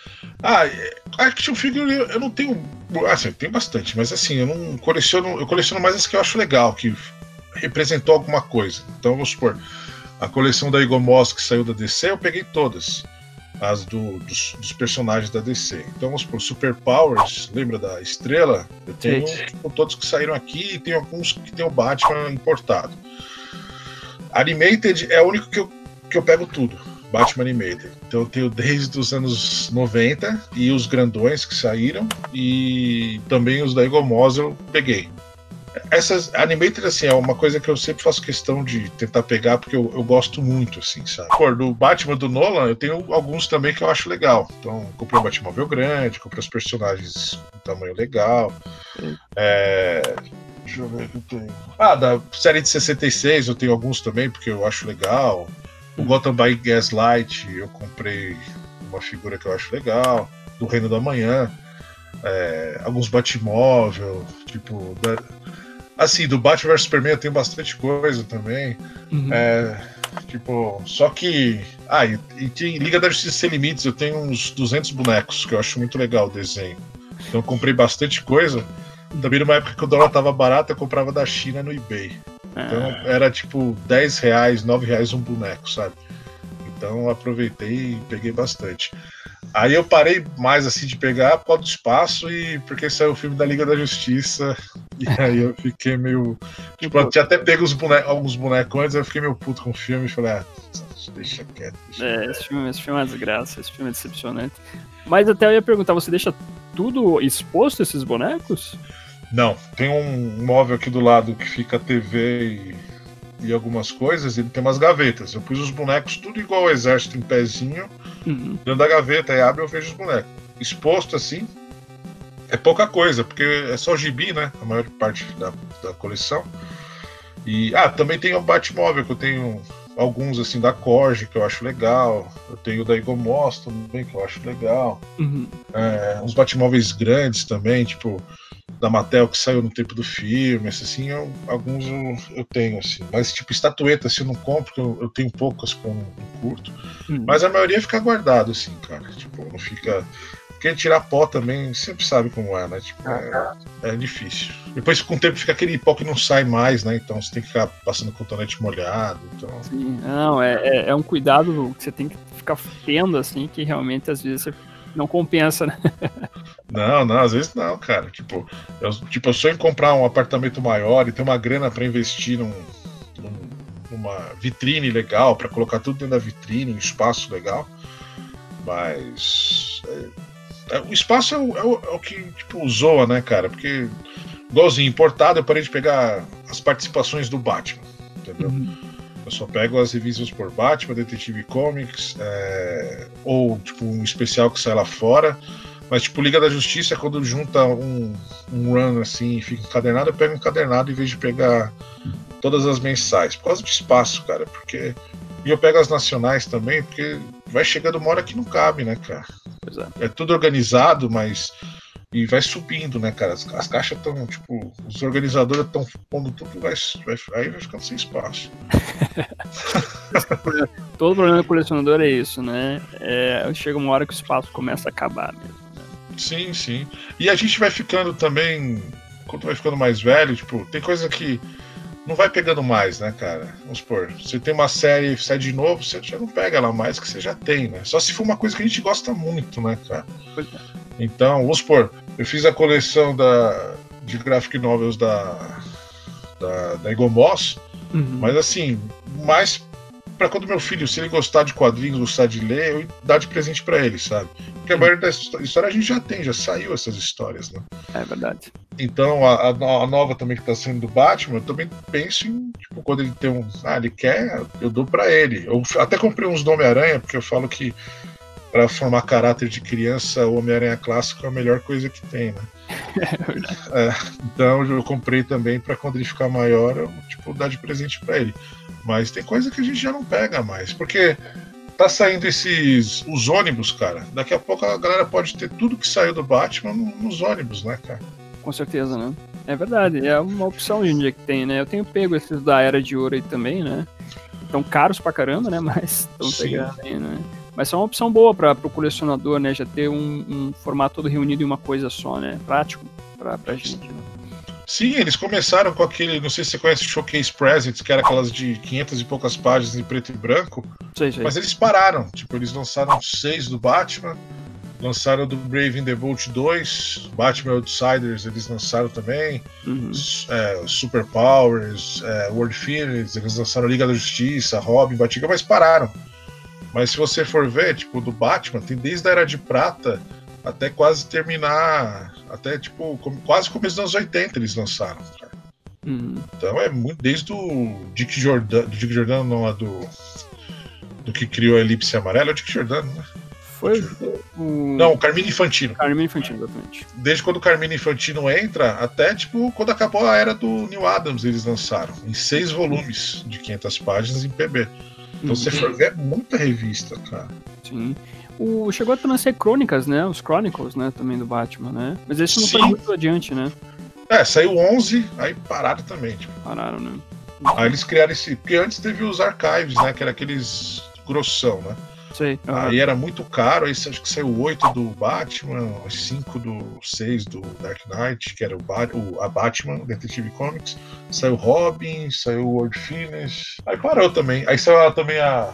Action figure eu não tenho... Assim, eu tenho bastante, mas assim, eu coleciono mais as que eu acho legal, que representou alguma coisa. Então, vamos supor, a coleção da Eagle Moss que saiu da DC, eu peguei todas as dos personagens da DC. Então, vamos supor, Super Powers, lembra da Estrela? Eu tenho tipo, todos que saíram aqui e tem alguns que tem o Batman importado. Animated é o único que eu pego tudo, Batman Animated. Então eu tenho desde os anos 90 e os grandões que saíram e também os da Eagle Moss eu peguei. Essas Animated, assim, é uma coisa que eu sempre faço questão de tentar pegar, porque eu gosto muito, assim, sabe? Pô, do Batman do Nolan, eu tenho alguns também que eu acho legal. Então, comprei um Batmóvel grande, comprei os personagens de tamanho legal. Deixa eu ver o que eu tenho. Da série de 66 eu tenho alguns também, porque eu acho legal. O Gotham by Gaslight, eu comprei uma figura que eu acho legal. Do Reino da Manhã. Alguns Batmóvel, tipo... Assim, do Batman vs Superman eu tenho bastante coisa também. Uhum. Tipo, só que... e tem Liga da Justiça Sem Limites, eu tenho uns 200 bonecos, que eu acho muito legal o desenho. Então eu comprei bastante coisa. Também numa época que o dólar tava barato, eu comprava da China no eBay. Então era tipo R$10, R$9 um boneco, sabe? Então eu aproveitei e peguei bastante. Aí eu parei mais assim de pegar por causa do espaço e porque saiu o filme da Liga da Justiça. E aí eu fiquei meio. Tipo, eu tinha até pego alguns bonecos antes, eu fiquei meio puto com o filme e falei, deixa quieto. Esse filme é uma desgraça, esse filme é decepcionante. Mas até eu ia perguntar, você deixa tudo exposto, esses bonecos? Não, tem um móvel aqui do lado que fica a TV e algumas coisas, ele tem umas gavetas. Eu pus os bonecos tudo igual ao exército em pezinho, dentro da gaveta, aí abre e eu vejo os bonecos. Exposto assim, é pouca coisa, porque é só gibi, né? A maior parte da coleção. E também tem o Batmóvel, que eu tenho alguns assim da Korg, que eu acho legal. Eu tenho o da Egomos também, que eu acho legal. Uns Batmóveis grandes também, tipo da Mattel, que saiu no tempo do filme, assim, alguns eu tenho, assim. Mas, tipo, estatueta, assim, eu não compro, porque eu tenho poucas que eu não curto. Mas a maioria fica guardado, assim, cara. Tipo, não fica... Porque tirar pó também, sempre sabe como é, né? Tipo, é difícil. Depois, com o tempo, fica aquele pó que não sai mais, né? Então, você tem que ficar passando cotonete molhado, então... Sim, não, é um cuidado que você tem que ficar tendo, assim, que realmente, às vezes, você não compensa, né? Não, às vezes não, cara. Tipo, eu sonho em comprar um apartamento maior e ter uma grana para investir numa vitrine legal, para colocar tudo dentro da vitrine, um espaço legal. Mas o espaço é o que, tipo, zoa, né, cara? Porque, igualzinho, importado, eu parei de pegar as participações do Batman, entendeu? Eu só pego as revistas por Batman, Detective Comics, ou, tipo, um especial que sai lá fora. Mas, tipo, Liga da Justiça, quando junta um run assim e fica encadernado, eu pego encadernado em vez de pegar todas as mensais. Por causa de espaço, cara. Porque. E eu pego as nacionais também, porque vai chegando uma hora que não cabe, né, cara? Pois é. É tudo organizado, mas. E vai subindo, né, cara? As caixas estão, tipo. Os organizadores estão pondo tudo, aí vai ficando sem espaço. Todo problema do colecionador é isso, né? Chega uma hora que o espaço começa a acabar mesmo. Sim, sim. E a gente vai ficando também, quando vai ficando mais velho, tipo, tem coisa que não vai pegando mais, né, cara? Vamos supor, você tem uma série, sai de novo, você já não pega ela mais, que você já tem, né? Só se for uma coisa que a gente gosta muito, né, cara? Pois é. Então, vamos supor, eu fiz a coleção de graphic novels da Egomos, mas assim, mais pra quando meu filho, se ele gostar de quadrinhos, gostar de ler, eu dar de presente pra ele, sabe? Porque a maioria da história a gente já saiu essas histórias, né? É verdade. Então, a nova também que tá saindo do Batman, eu também penso em, tipo, quando ele tem ele quer, eu dou pra ele. Eu até comprei uns do Homem-Aranha, porque eu falo que pra formar caráter de criança, o Homem-Aranha clássico é a melhor coisa que tem, né? É verdade. Então eu comprei também pra quando ele ficar maior, eu, tipo, dar de presente pra ele. Mas tem coisa que a gente já não pega mais, porque tá saindo os ônibus, cara. Daqui a pouco a galera pode ter tudo que saiu do Batman nos ônibus, né, cara? Com certeza, né? É verdade, é uma opção hoje em dia que tem, né? Eu tenho pego esses da Era de Ouro aí também, né? Estão caros pra caramba, né? Mas estão pegando aí, né? Mas são uma opção boa para o colecionador, né? Já ter um formato todo reunido em uma coisa só, né? Prático pra gente, né? Sim, eles começaram com aquele, não sei se você conhece, Showcase Presents, que era aquelas de 500 e poucas páginas em preto e branco, Sei. mas eles pararam, tipo, eles lançaram 6 do Batman, lançaram do Brave and the Bold 2, Batman Outsiders eles lançaram também, Super Powers, World Phoenix, eles lançaram Liga da Justiça, Robin, Batiga, mas pararam. Mas se você for ver, tipo, do Batman, tem desde a Era de Prata até quase terminar, até tipo, quase começo dos anos 80 eles lançaram. Cara. Então é muito, desde o Dick Jordan não, é do que criou a Elipse Amarela, é o Dick Jordan, né? Foi Não, o Carmine Infantino. Carmine Infantino, exatamente. Desde quando o Carmine Infantino entra, até tipo, quando acabou a era do Neil Adams, eles lançaram, em 6 volumes de 500 páginas em PB. Então você for ver, é muita revista, cara. Sim. Chegou a também ser crônicas, né? Os Chronicles, né? Também do Batman, né? Mas esse não foi muito adiante, né? Saiu 11, aí pararam também. Tipo. Pararam, né? Aí eles criaram esse... Porque antes teve os archives, né? Que era aqueles grossão, né? Sei. Aí era muito caro, aí acho que saiu 8 do Batman, 5 do 6 do Dark Knight, que era a Batman, Detective Comics. Saiu Robin, saiu World Phoenix. Aí parou também. Aí saiu também a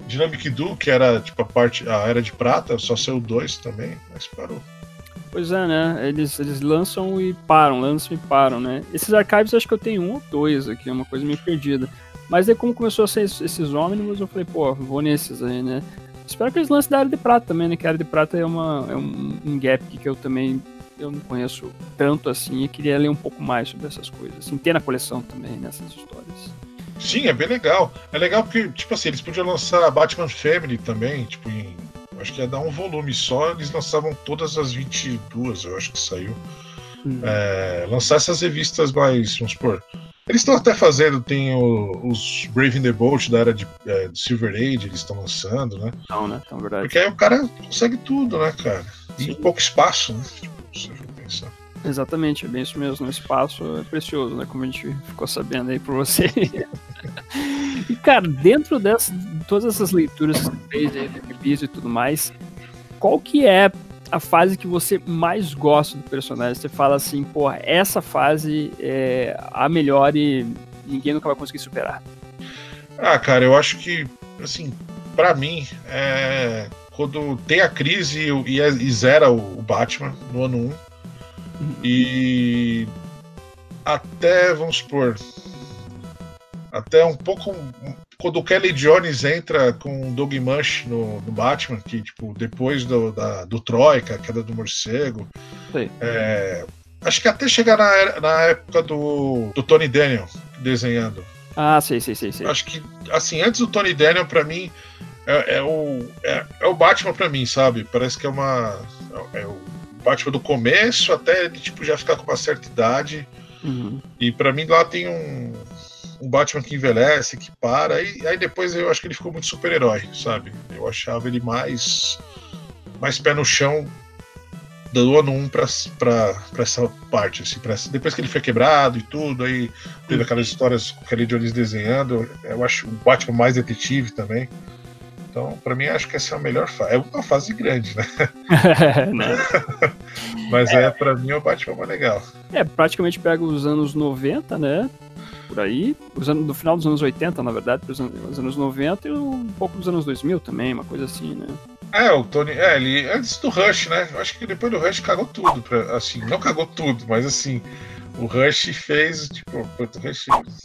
Dynamic Duo, que era tipo a Era de Prata, só saiu 2 também, mas parou. Pois é, né? Eles lançam e param, né? Esses archives acho que eu tenho 1 ou 2 aqui, é uma coisa meio perdida. Mas aí como começou a ser esses Omnibus, eu falei, pô, vou nesses aí, né? Espero que eles lancem da Era de Prata também, né? Que a Era de Prata é um gap que eu não conheço tanto assim e queria ler um pouco mais sobre essas coisas. Assim, ter na coleção também, nessas histórias. Sim, é bem legal. É legal porque, tipo assim, eles podiam lançar Batman Family também, tipo, acho que ia dar um volume só, eles lançavam todas as 22, eu acho que saiu. Lançar essas revistas mais, vamos supor. Eles estão até fazendo, tem os Brave in the Bolt da era de Silver Age, eles estão lançando, né? Não, né? Então, verdade. Porque aí o cara consegue tudo, né, cara? E em pouco espaço, né? Tipo, se eu pensar. Exatamente, é bem isso mesmo. O espaço é precioso, né? Como a gente ficou sabendo aí por você. E, cara, dentro de todas essas leituras que você fez aí do Piso e tudo mais, qual que é a fase que você mais gosta do personagem? Você fala assim, porra, essa fase é a melhor e ninguém nunca vai conseguir superar. Ah, cara, eu acho que, assim, pra mim, quando tem a crise e zera o Batman no ano 1, e até, vamos supor, até um pouco quando o Kelly Jones entra com o Doug Mush no Batman, que tipo, depois do Troika, a queda do morcego, acho que até chegar na época do Tony Daniel desenhando. Ah, sei. Acho que, assim, antes do Tony Daniel, pra mim, é o Batman pra mim, sabe? Parece que é o Batman do começo até ele tipo, já ficar com uma certa idade. E pra mim lá tem um Batman que envelhece, que para, e aí depois eu acho que ele ficou muito super-herói, sabe? Eu achava ele mais pé no chão do ano 1 pra essa parte, assim, depois que ele foi quebrado e tudo, aí teve aquelas histórias com aquele Jones desenhando, eu acho o Batman mais detetive também. Então, pra mim, acho que essa é a melhor fase. É uma fase grande, né? Mas pra mim, o Batman é mais legal. Praticamente pega os anos 90, né? Por aí. No final dos anos 80, na verdade, os anos 90 e um pouco dos anos 2000 também, uma coisa assim, né? O Tony, ele antes do Rush, né? Eu acho que depois do Rush cagou tudo. Assim, não cagou tudo, mas assim, o Rush fez, tipo, o Rush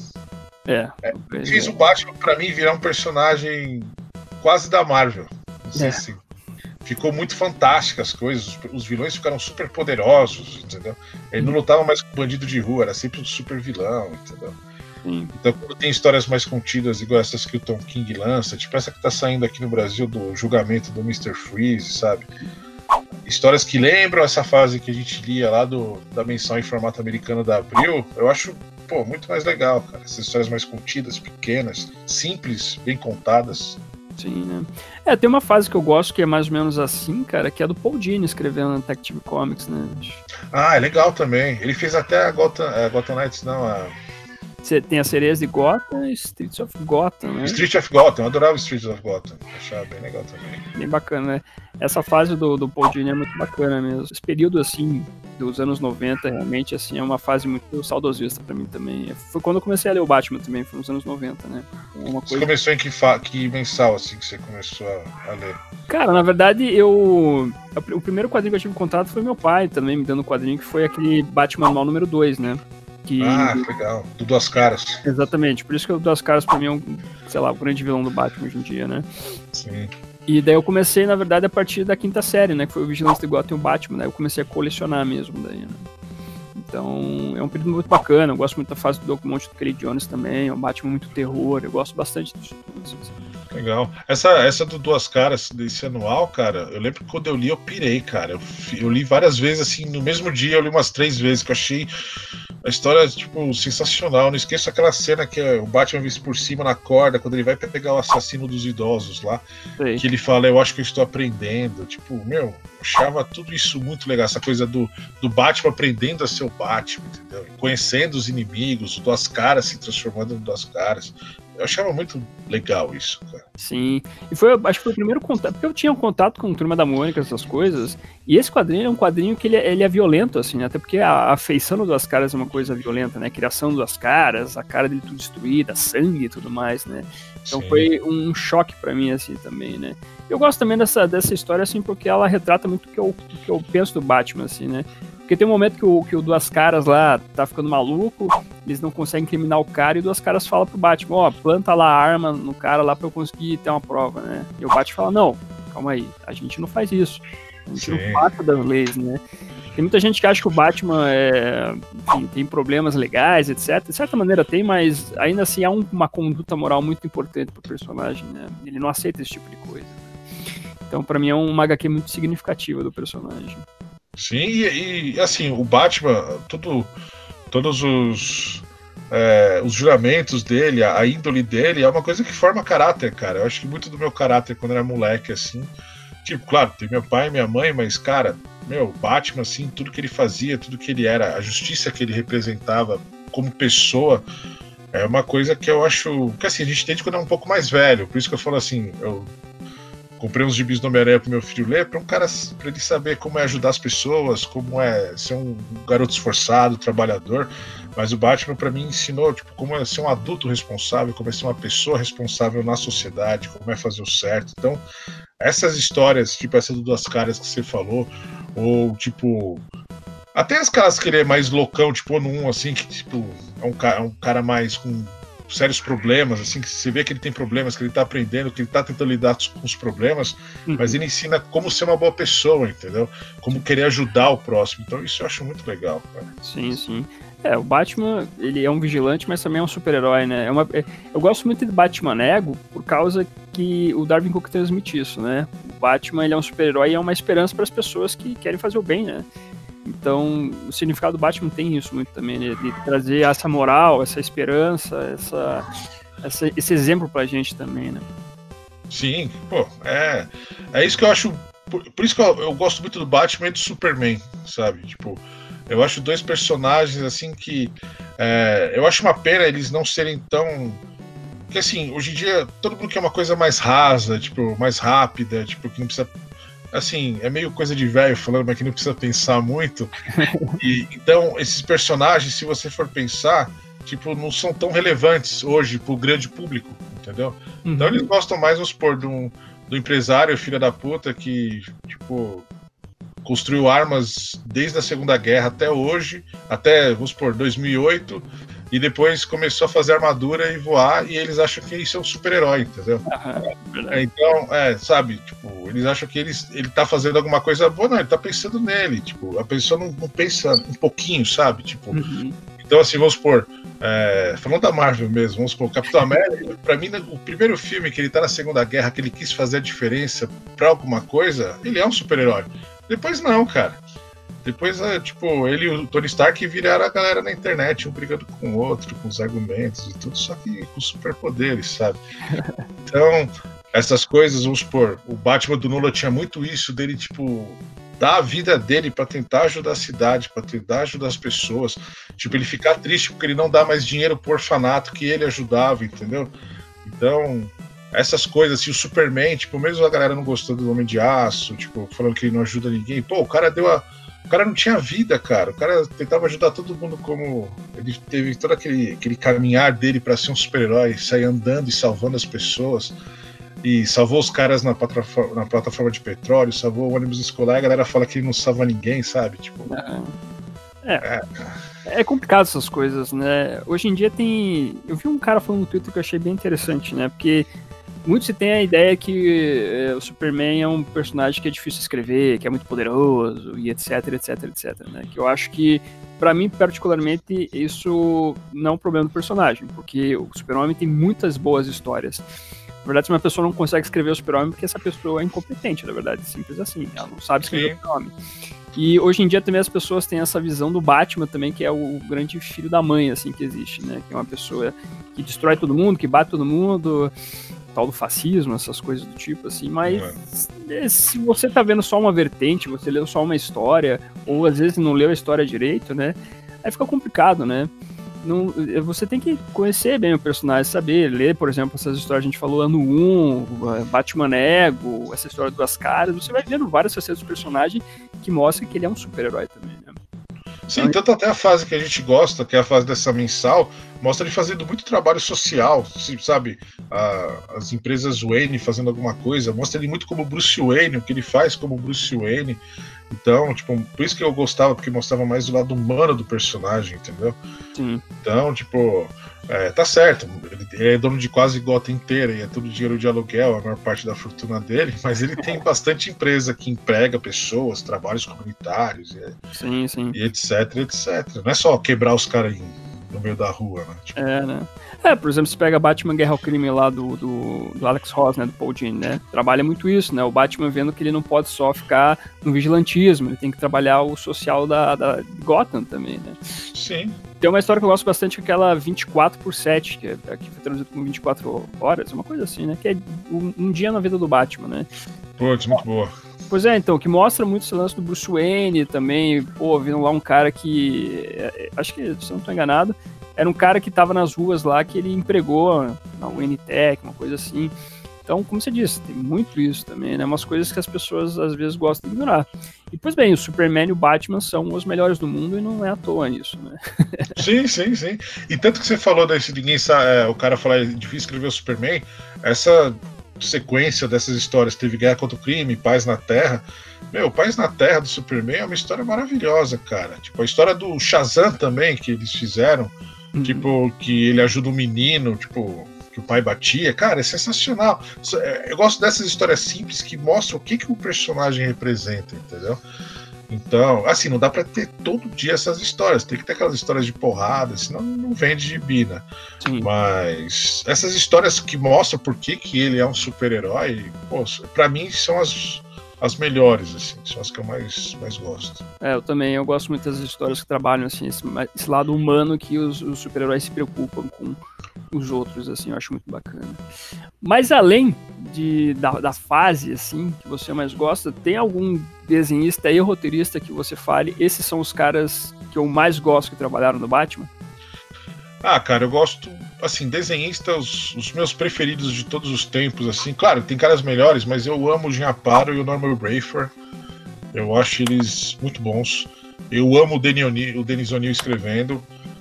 fez o Batman, pra mim, virar um personagem quase da Marvel. Não sei assim. Ficou muito fantástica as coisas, os vilões ficaram super poderosos, entendeu? Ele não lutava mais com bandido de rua, era sempre um super vilão, entendeu? Sim. Então, quando tem histórias mais contidas, igual essas que o Tom King lança, tipo essa que tá saindo aqui no Brasil do julgamento do Mr. Freeze, sabe? Histórias que lembram essa fase que a gente lia lá da menção em formato americano da Abril, eu acho, muito mais legal, cara. Essas histórias mais contidas, pequenas, simples, bem contadas. Sim, né? Tem uma fase que eu gosto que é mais ou menos assim, cara, que é do Paul Dini escrevendo na Detective Comics, né? Ah, é legal também. Ele fez até a Gotham Knights, não, Você tem as Sereias de Gotham e Streets of Gotham, né? Street of Gotham, eu adorava Streets of Gotham. Achava bem legal também. Bem bacana, né? Essa fase do Paul Dini é muito bacana mesmo. Esse período, assim, dos anos 90, realmente, assim, é uma fase muito saudosista pra mim também. Foi quando eu comecei a ler o Batman também, foi nos anos 90, né? Você começou em que mensal, assim, que você começou a ler? Cara, na verdade, o primeiro quadrinho que eu tive contato foi meu pai também, me dando um quadrinho, que foi aquele Batman Manual número 2, né? Legal. Do Duas Caras. Exatamente, por isso que o Duas Caras pra mim é o grande vilão do Batman hoje em dia, né? Sim. E daí eu comecei, na verdade, a partir da quinta série, né? Que foi o Vigilante de Gotham e o Batman, né? Eu comecei a colecionar mesmo daí, né? Então, é um período muito bacana, eu gosto muito da fase do Doug Monte do Kelly Jones também, é um Batman muito terror, eu gosto bastante disso. Legal. Essa do Duas Caras, desse anual, cara, eu lembro que quando eu li, eu pirei, cara. Eu li várias vezes, assim, no mesmo dia, eu li umas 3 vezes, que eu achei a história, tipo, sensacional. Não esqueço aquela cena que o Batman visto por cima na corda, quando ele vai pegar o assassino dos idosos lá, Sei. Que ele fala, eu acho que eu estou aprendendo. Tipo, eu achava tudo isso muito legal, essa coisa do Batman aprendendo a ser o Batman, entendeu? Conhecendo os inimigos, o Duas Caras se transformando em Duas Caras. Eu achava muito legal isso, cara. Sim, e foi, acho que foi o primeiro contato, porque eu tinha um contato com Turma da Mônica, essas coisas, e esse quadrinho é um quadrinho que ele é violento, assim, né? Até porque a feição do Duas Caras é uma coisa violenta, né? A criação do Duas Caras, a cara dele tudo destruída, sangue e tudo mais, né? Então Sim. Foi um choque pra mim, assim, também, né? Eu gosto também dessa história, assim, porque ela retrata muito o que eu penso do Batman, assim, né? Porque tem um momento que o Duas Caras lá tá ficando maluco, eles não conseguem incriminar o cara, e o Duas Caras fala pro Batman, ó, planta lá a arma no cara lá pra eu conseguir ter uma prova, né? E o Batman fala, não, calma aí, a gente não faz isso. A gente Sim. não passa das leis, né? Tem muita gente que acha que o Batman enfim, tem problemas legais, etc. De certa maneira tem, mas ainda assim há uma conduta moral muito importante pro personagem, né? Ele não aceita esse tipo de coisa. Então, pra mim, é uma HQ muito significativa do personagem. Sim, e assim, o Batman, todos os juramentos dele, a índole dele, é uma coisa que forma caráter, cara. Eu acho que muito do meu caráter quando era moleque, assim, tipo, claro, tem meu pai e minha mãe, mas, cara, o Batman, assim, tudo que ele fazia, tudo que ele era, a justiça que ele representava como pessoa, é uma coisa que eu acho, que assim, a gente entende quando é um pouco mais velho, por isso que eu falo assim, eu comprei uns gibis do Homem-Aranha pro meu filho ler, pra ele saber como é ajudar as pessoas, como é ser um garoto esforçado, trabalhador. Mas o Batman, pra mim, ensinou tipo, como é ser um adulto responsável, como é ser uma pessoa responsável na sociedade, como é fazer o certo. Então, essas histórias, tipo essa do Duas Caras que você falou, ou tipo... Até as caras que ele é mais loucão, tipo, no 1, assim, que tipo, é um cara mais com sérios problemas, assim, que você vê que ele tem problemas, que ele tá aprendendo, que ele tá tentando lidar com os problemas, mas ele ensina como ser uma boa pessoa, entendeu? Como querer ajudar o próximo. Então isso eu acho muito legal, cara. Sim, sim. O Batman, ele é um vigilante, mas também é um super-herói, né? Eu gosto muito de Batman Ego por causa que o Darwin Cook transmite isso, né? O Batman, ele é um super-herói e é uma esperança para as pessoas que querem fazer o bem, né? Então, o significado do Batman tem isso muito também, né? De trazer essa moral, essa esperança, esse exemplo pra gente também, né? Sim, pô, é isso que eu acho. Por isso que eu gosto muito do Batman e do Superman, sabe? Tipo, eu acho dois personagens assim que eu acho uma pena eles não serem tão. Porque assim, hoje em dia todo mundo quer uma coisa mais rasa, tipo, mais rápida, tipo, que não precisa. Assim, é meio coisa de velho falando, mas que não precisa pensar muito. E, então, esses personagens, se você for pensar, tipo, não são tão relevantes hoje pro grande público, entendeu? Uhum. Então eles gostam mais, vamos supor, do empresário filho da puta que, tipo, construiu armas desde a Segunda Guerra até hoje, até, vamos supor, 2008, e depois começou a fazer armadura e voar, e eles acham que isso é um super-herói, entendeu? Então, sabe, tipo, eles acham que ele tá fazendo alguma coisa boa, não, ele tá pensando nele, tipo, a pessoa não pensa um pouquinho, sabe, tipo, então assim, vamos supor, falando da Marvel mesmo, vamos supor, Capitão América, pra mim, o primeiro filme que ele tá na Segunda Guerra, que ele quis fazer a diferença pra alguma coisa, ele é um super-herói. Depois não, cara. Depois, tipo, ele e o Tony Stark viraram a galera na internet, um brigando com o outro, com os argumentos e tudo, só que com superpoderes, sabe? Então, essas coisas, vamos supor, o Batman do Nolan tinha muito isso dele, tipo, dar a vida dele pra tentar ajudar a cidade, pra tentar ajudar as pessoas. Tipo, ele ficar triste porque ele não dá mais dinheiro pro orfanato que ele ajudava, entendeu? Então, essas coisas, assim, o Superman, tipo, mesmo a galera não gostando do Homem de Aço, tipo, falando que ele não ajuda ninguém, pô, o cara não tinha vida, cara. O cara tentava ajudar todo mundo como... Ele teve todo aquele caminhar dele pra ser um super-herói, sair andando e salvando as pessoas. E salvou os caras na plataforma de petróleo, salvou o ônibus escolar, e a galera fala que ele não salva ninguém, sabe? Tipo... É complicado essas coisas, né? Hoje em dia eu vi um cara falando no Twitter que eu achei bem interessante, né? Porque muito se tem a ideia que o Superman é um personagem que é difícil de escrever, que é muito poderoso, e etc, né? Que eu acho que, pra mim, particularmente, isso não é um problema do personagem, porque o Super-Homem tem muitas boas histórias. Na verdade, se uma pessoa não consegue escrever o Super-Homem, porque essa pessoa é incompetente, na verdade, simples assim. Ela não sabe escrever o Super-Homem. E hoje em dia também as pessoas têm essa visão do Batman também, que é o grande filho da mãe, assim, que existe, né? Que é uma pessoa que destrói todo mundo, que bate todo mundo, tal do fascismo, essas coisas do tipo, assim, mas se você tá vendo só uma vertente, você leu só uma história, ou às vezes não leu a história direito, né? Aí fica complicado, né? você tem que conhecer bem o personagem, saber, ler, por exemplo, essas histórias que a gente falou, Ano 1, Batman Ego, essa história do Duas Caras, você vai vendo várias facetas do personagem que mostra que ele é um super-herói também, né? Sim, tanto até a fase que a gente gosta, que é a fase dessa mensal, mostra ele fazendo muito trabalho social, sabe? As empresas Wayne fazendo alguma coisa, mostra ele muito como Bruce Wayne, o que ele faz como Bruce Wayne. Então, tipo, por isso que eu gostava, porque mostrava mais o lado humano do personagem, entendeu? Sim. Então, tipo, tá certo, ele é dono de quase Gotham inteira e é tudo dinheiro de aluguel, a maior parte da fortuna dele, mas ele tem bastante empresa que emprega pessoas, trabalhos comunitários sim. E etc, etc. Não é só quebrar os caras no meio da rua, né? Tipo... né? Por exemplo, se pega Batman Guerra ao Crime lá do Alex Ross, né, do Paul Dini, né? Trabalha muito isso, né? O Batman vendo que ele não pode só ficar no vigilantismo, ele tem que trabalhar o social da Gotham também, né? Sim. Tem uma história que eu gosto bastante, aquela 24/7, que foi traduzida como 24 horas, uma coisa assim, né? Que é um dia na vida do Batman, né? Putz, muito boa. Pois é, então, que mostra muito esse lance do Bruce Wayne também, vindo lá um cara que, acho que, se eu não estou enganado, era um cara que estava nas ruas lá, que ele empregou na Wayne Tech, uma coisa assim. Então, como você disse, tem muito isso também, né? Umas coisas que as pessoas, às vezes, gostam de ignorar. E, pois bem, o Superman e o Batman são os melhores do mundo e não é à toa isso, né? Sim. E tanto que você falou desse, ninguém sabe, o cara falar, é difícil escrever o Superman, essa sequência dessas histórias, teve Guerra contra o Crime, Paz na Terra. Paz na Terra do Superman é uma história maravilhosa, cara. Tipo, a história do Shazam também, que eles fizeram, tipo, que ele ajuda um menino, tipo, que o pai batia, cara, é sensacional. Eu gosto dessas histórias simples que mostram o que o personagem representa, entendeu? Então, assim, não dá pra ter todo dia essas histórias, tem que ter aquelas histórias de porrada, senão não vende gibi, né? Sim. Mas essas histórias que mostram por que ele é um super-herói, pô, pra mim são as melhores, assim, são as que eu mais gosto. Eu também, eu gosto muito das histórias que trabalham, assim, esse lado humano que os super-heróis se preocupam com os outros, assim, eu acho muito bacana. Mas além da fase, assim, que você mais gosta, tem algum desenhista e roteirista que você fale, esses são os caras que eu mais gosto que trabalharam no Batman? Cara, eu gosto, assim, desenhistas, os meus preferidos de todos os tempos, assim, claro, tem caras melhores, mas eu amo o Jim Aparo e o Norman Brafer, eu acho eles muito bons, eu amo o Denis O'Neill escrevendo,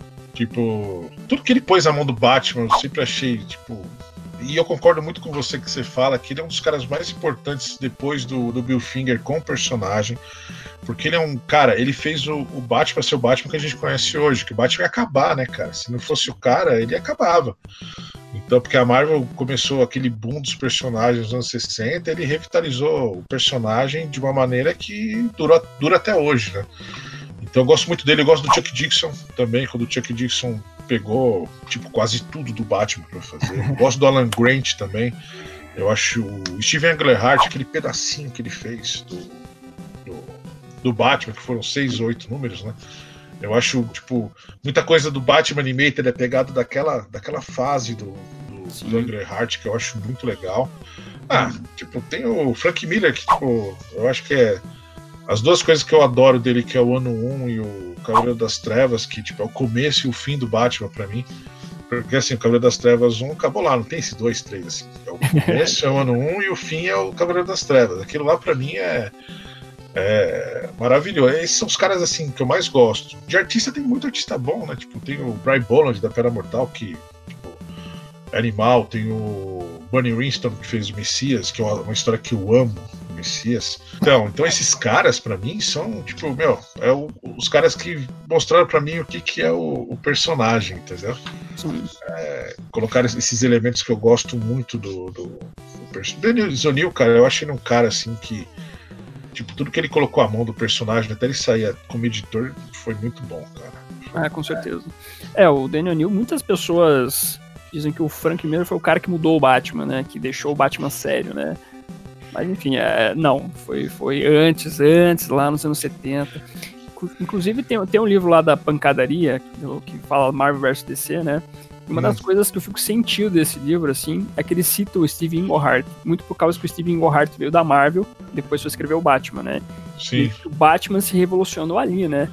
tipo, tudo que ele pôs na mão do Batman, eu sempre achei, tipo, e eu concordo muito com você que você fala que ele é um dos caras mais importantes depois do Bill Finger com o personagem, porque ele é um cara, ele fez o Batman ser o Batman que a gente conhece hoje, que o Batman ia acabar, né, cara? Se não fosse o cara, ele acabava. Então, porque a Marvel começou aquele boom dos personagens nos anos 60, ele revitalizou o personagem de uma maneira que dura até hoje, né? Então eu gosto muito dele, eu gosto do Chuck Dixon também, quando o Chuck Dixon pegou, tipo, quase tudo do Batman pra fazer. Eu gosto do Alan Grant também, eu acho o Steven Englehart, aquele pedacinho que ele fez do Batman, que foram 6 ou 8 números, né? Eu acho, tipo, muita coisa do Batman Animated é pegado daquela fase do Englehart, que eu acho muito legal. Tipo, tem o Frank Miller, que, tipo, eu acho que é as duas coisas que eu adoro dele, que é o Ano 1 e o Cavaleiro das Trevas, que, tipo, é o começo e o fim do Batman pra mim. Porque, assim, o Cavaleiro das Trevas 1 acabou lá, não tem esse 2, 3, assim. É o começo é o Ano 1 e o fim é o Cavaleiro das Trevas. Aquilo lá, pra mim, é maravilhoso. Esses são os caras, assim, que eu mais gosto. De artista tem muito artista bom, né? Tipo, tem o Brian Bolland, da Pedra Mortal, que, tipo, é animal. Tem o Bernie Wrightson, que fez o Messias, que é uma história que eu amo, o Messias. Então esses caras, pra mim, são, tipo, os caras que mostraram pra mim o que é o personagem, entendeu? Colocaram esses elementos que eu gosto muito do personagem. Denis O'Neill, cara, eu acho ele um cara, assim, que, tipo, tudo que ele colocou à mão do personagem, até ele sair como editor, foi muito bom, cara. Com certeza. O Daniel O'Neill, muitas pessoas dizem que o Frank Miller foi o cara que mudou o Batman, né? Que deixou o Batman sério, né? Mas enfim, não. Foi antes, lá nos anos 70. Inclusive tem um livro lá da Pancadaria, que fala Marvel vs DC, né? E uma das coisas que eu fico sentindo desse livro, assim, é que ele cita o Steve Englehart, muito por causa que o Steve Englehart veio da Marvel, depois foi escrever o Batman, né? Sim. E o Batman se revolucionou ali, né?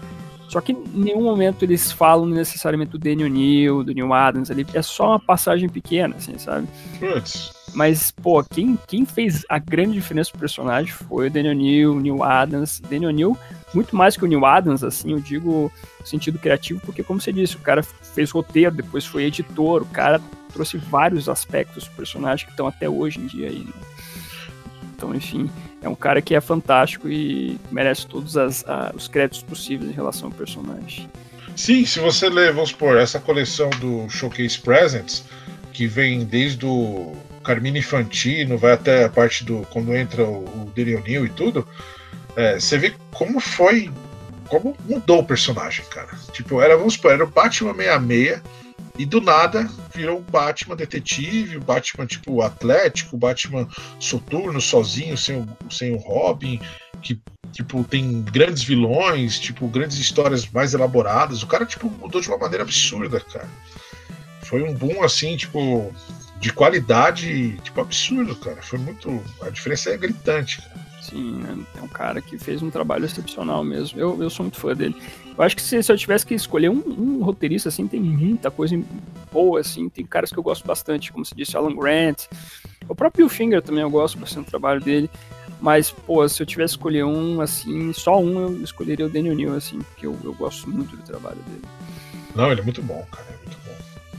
Só que em nenhum momento eles falam necessariamente do Danny O'Neill, do Neil Adams ali, é só uma passagem pequena, assim, sabe? Mas, pô, quem fez a grande diferença pro personagem foi o Danny O'Neill, o Neil Adams. Danny O'Neill, muito mais que o Neil Adams, assim, eu digo no sentido criativo, porque, como você disse, o cara fez roteiro, depois foi editor, o cara trouxe vários aspectos do personagem que estão até hoje em dia aí, né? Então, enfim, é um cara que é fantástico e merece todos os créditos possíveis em relação ao personagem. Sim, se você ler, vamos supor, essa coleção do Showcase Presents, que vem desde o Carmine Infantino, vai até a parte do quando entra o Danny O'Neill e tudo, você vê como mudou o personagem, cara. Tipo, vamos supor, era o Batman 66, e do nada virou o Batman detetive, o Batman tipo atlético, o Batman soturno, sozinho, sem o Robin, que tipo tem grandes vilões, tipo grandes histórias mais elaboradas. O cara tipo mudou de uma maneira absurda, cara. Foi um boom assim, tipo, de qualidade, tipo, absurdo, cara. Foi muito. A diferença é gritante, cara. Sim, né? É um cara que fez um trabalho excepcional mesmo. Eu sou muito fã dele. Eu acho que se eu tivesse que escolher um roteirista, assim, tem muita coisa boa, assim. Tem caras que eu gosto bastante, como você disse, Alan Grant. O próprio Bill Finger também eu gosto bastante do trabalho dele. Mas, pô, se eu tivesse que escolher um, assim, só um, eu escolheria o Danny O'Neill, assim, porque eu gosto muito do trabalho dele. Não, ele é muito bom, cara. É muito bom.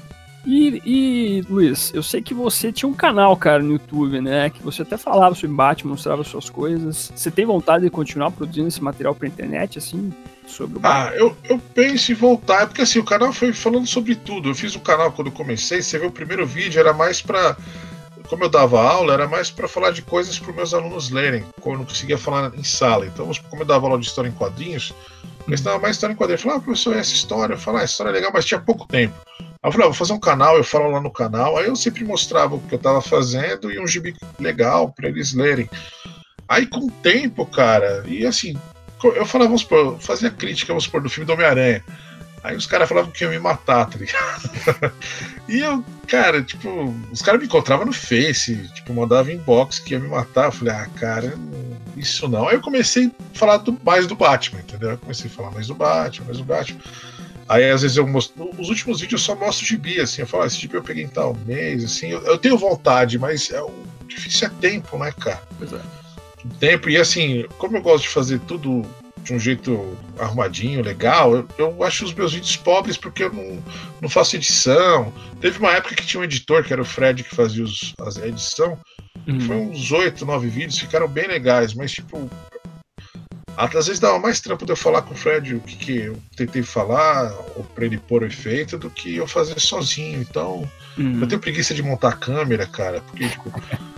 E, Luiz, eu sei que você tinha um canal, cara, no YouTube, né? Que você até falava sobre Batman, mostrava suas coisas. Você tem vontade de continuar produzindo esse material pra internet, assim, sobre o Batman? Eu penso em voltar, porque assim, o canal foi falando sobre tudo. Eu fiz o canal quando eu comecei, você vê o primeiro vídeo, era mais pra... Como eu dava aula, era mais pra falar de coisas para os meus alunos lerem, como eu não conseguia falar em sala. Então, como eu dava aula de história em quadrinhos, eu estava mais história em quadrinhos. Eu falava, professor, essa história? Eu falava, essa história é legal, mas tinha pouco tempo. Aí eu falei, vou fazer um canal, eu falo lá no canal. Aí eu sempre mostrava o que eu estava fazendo e um gibi legal para eles lerem. Aí com o tempo, cara, e assim, eu falava, vamos supor, fazia crítica, vamos supor, do filme do Homem-Aranha. Aí os caras falavam que iam me matar, tá ligado? E eu, cara, tipo, os caras me encontravam no Face, tipo, mandavam inbox que ia me matar. Eu falei, cara, isso não. Aí eu comecei a falar mais do Batman, entendeu? Eu comecei a falar mais do Batman. Aí às vezes eu mostro. Os últimos vídeos eu só mostro o gibi, assim. Eu falo, esse gibi eu peguei em tal mês, assim. Eu tenho vontade, mas o difícil é tempo, né, cara? Pois é. Tempo, e assim, como eu gosto de fazer tudo de um jeito arrumadinho, legal, eu acho os meus vídeos pobres porque eu não faço edição. Teve uma época que tinha um editor, que era o Fred, que fazia a edição. Foi uns 8, 9 vídeos, ficaram bem legais, mas tipo, às vezes dava mais trampo de eu falar com o Fred o que eu tentei falar, ou pra ele pôr o efeito, do que eu fazer sozinho. Então, eu tenho preguiça de montar a câmera, cara, porque tipo...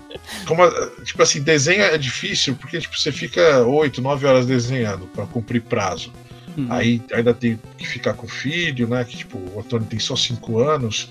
tipo assim, desenho é difícil porque tipo, você fica 8, 9 horas desenhando para cumprir prazo. Aí ainda tem que ficar com o filho, né? Que tipo, o Antônio tem só 5 anos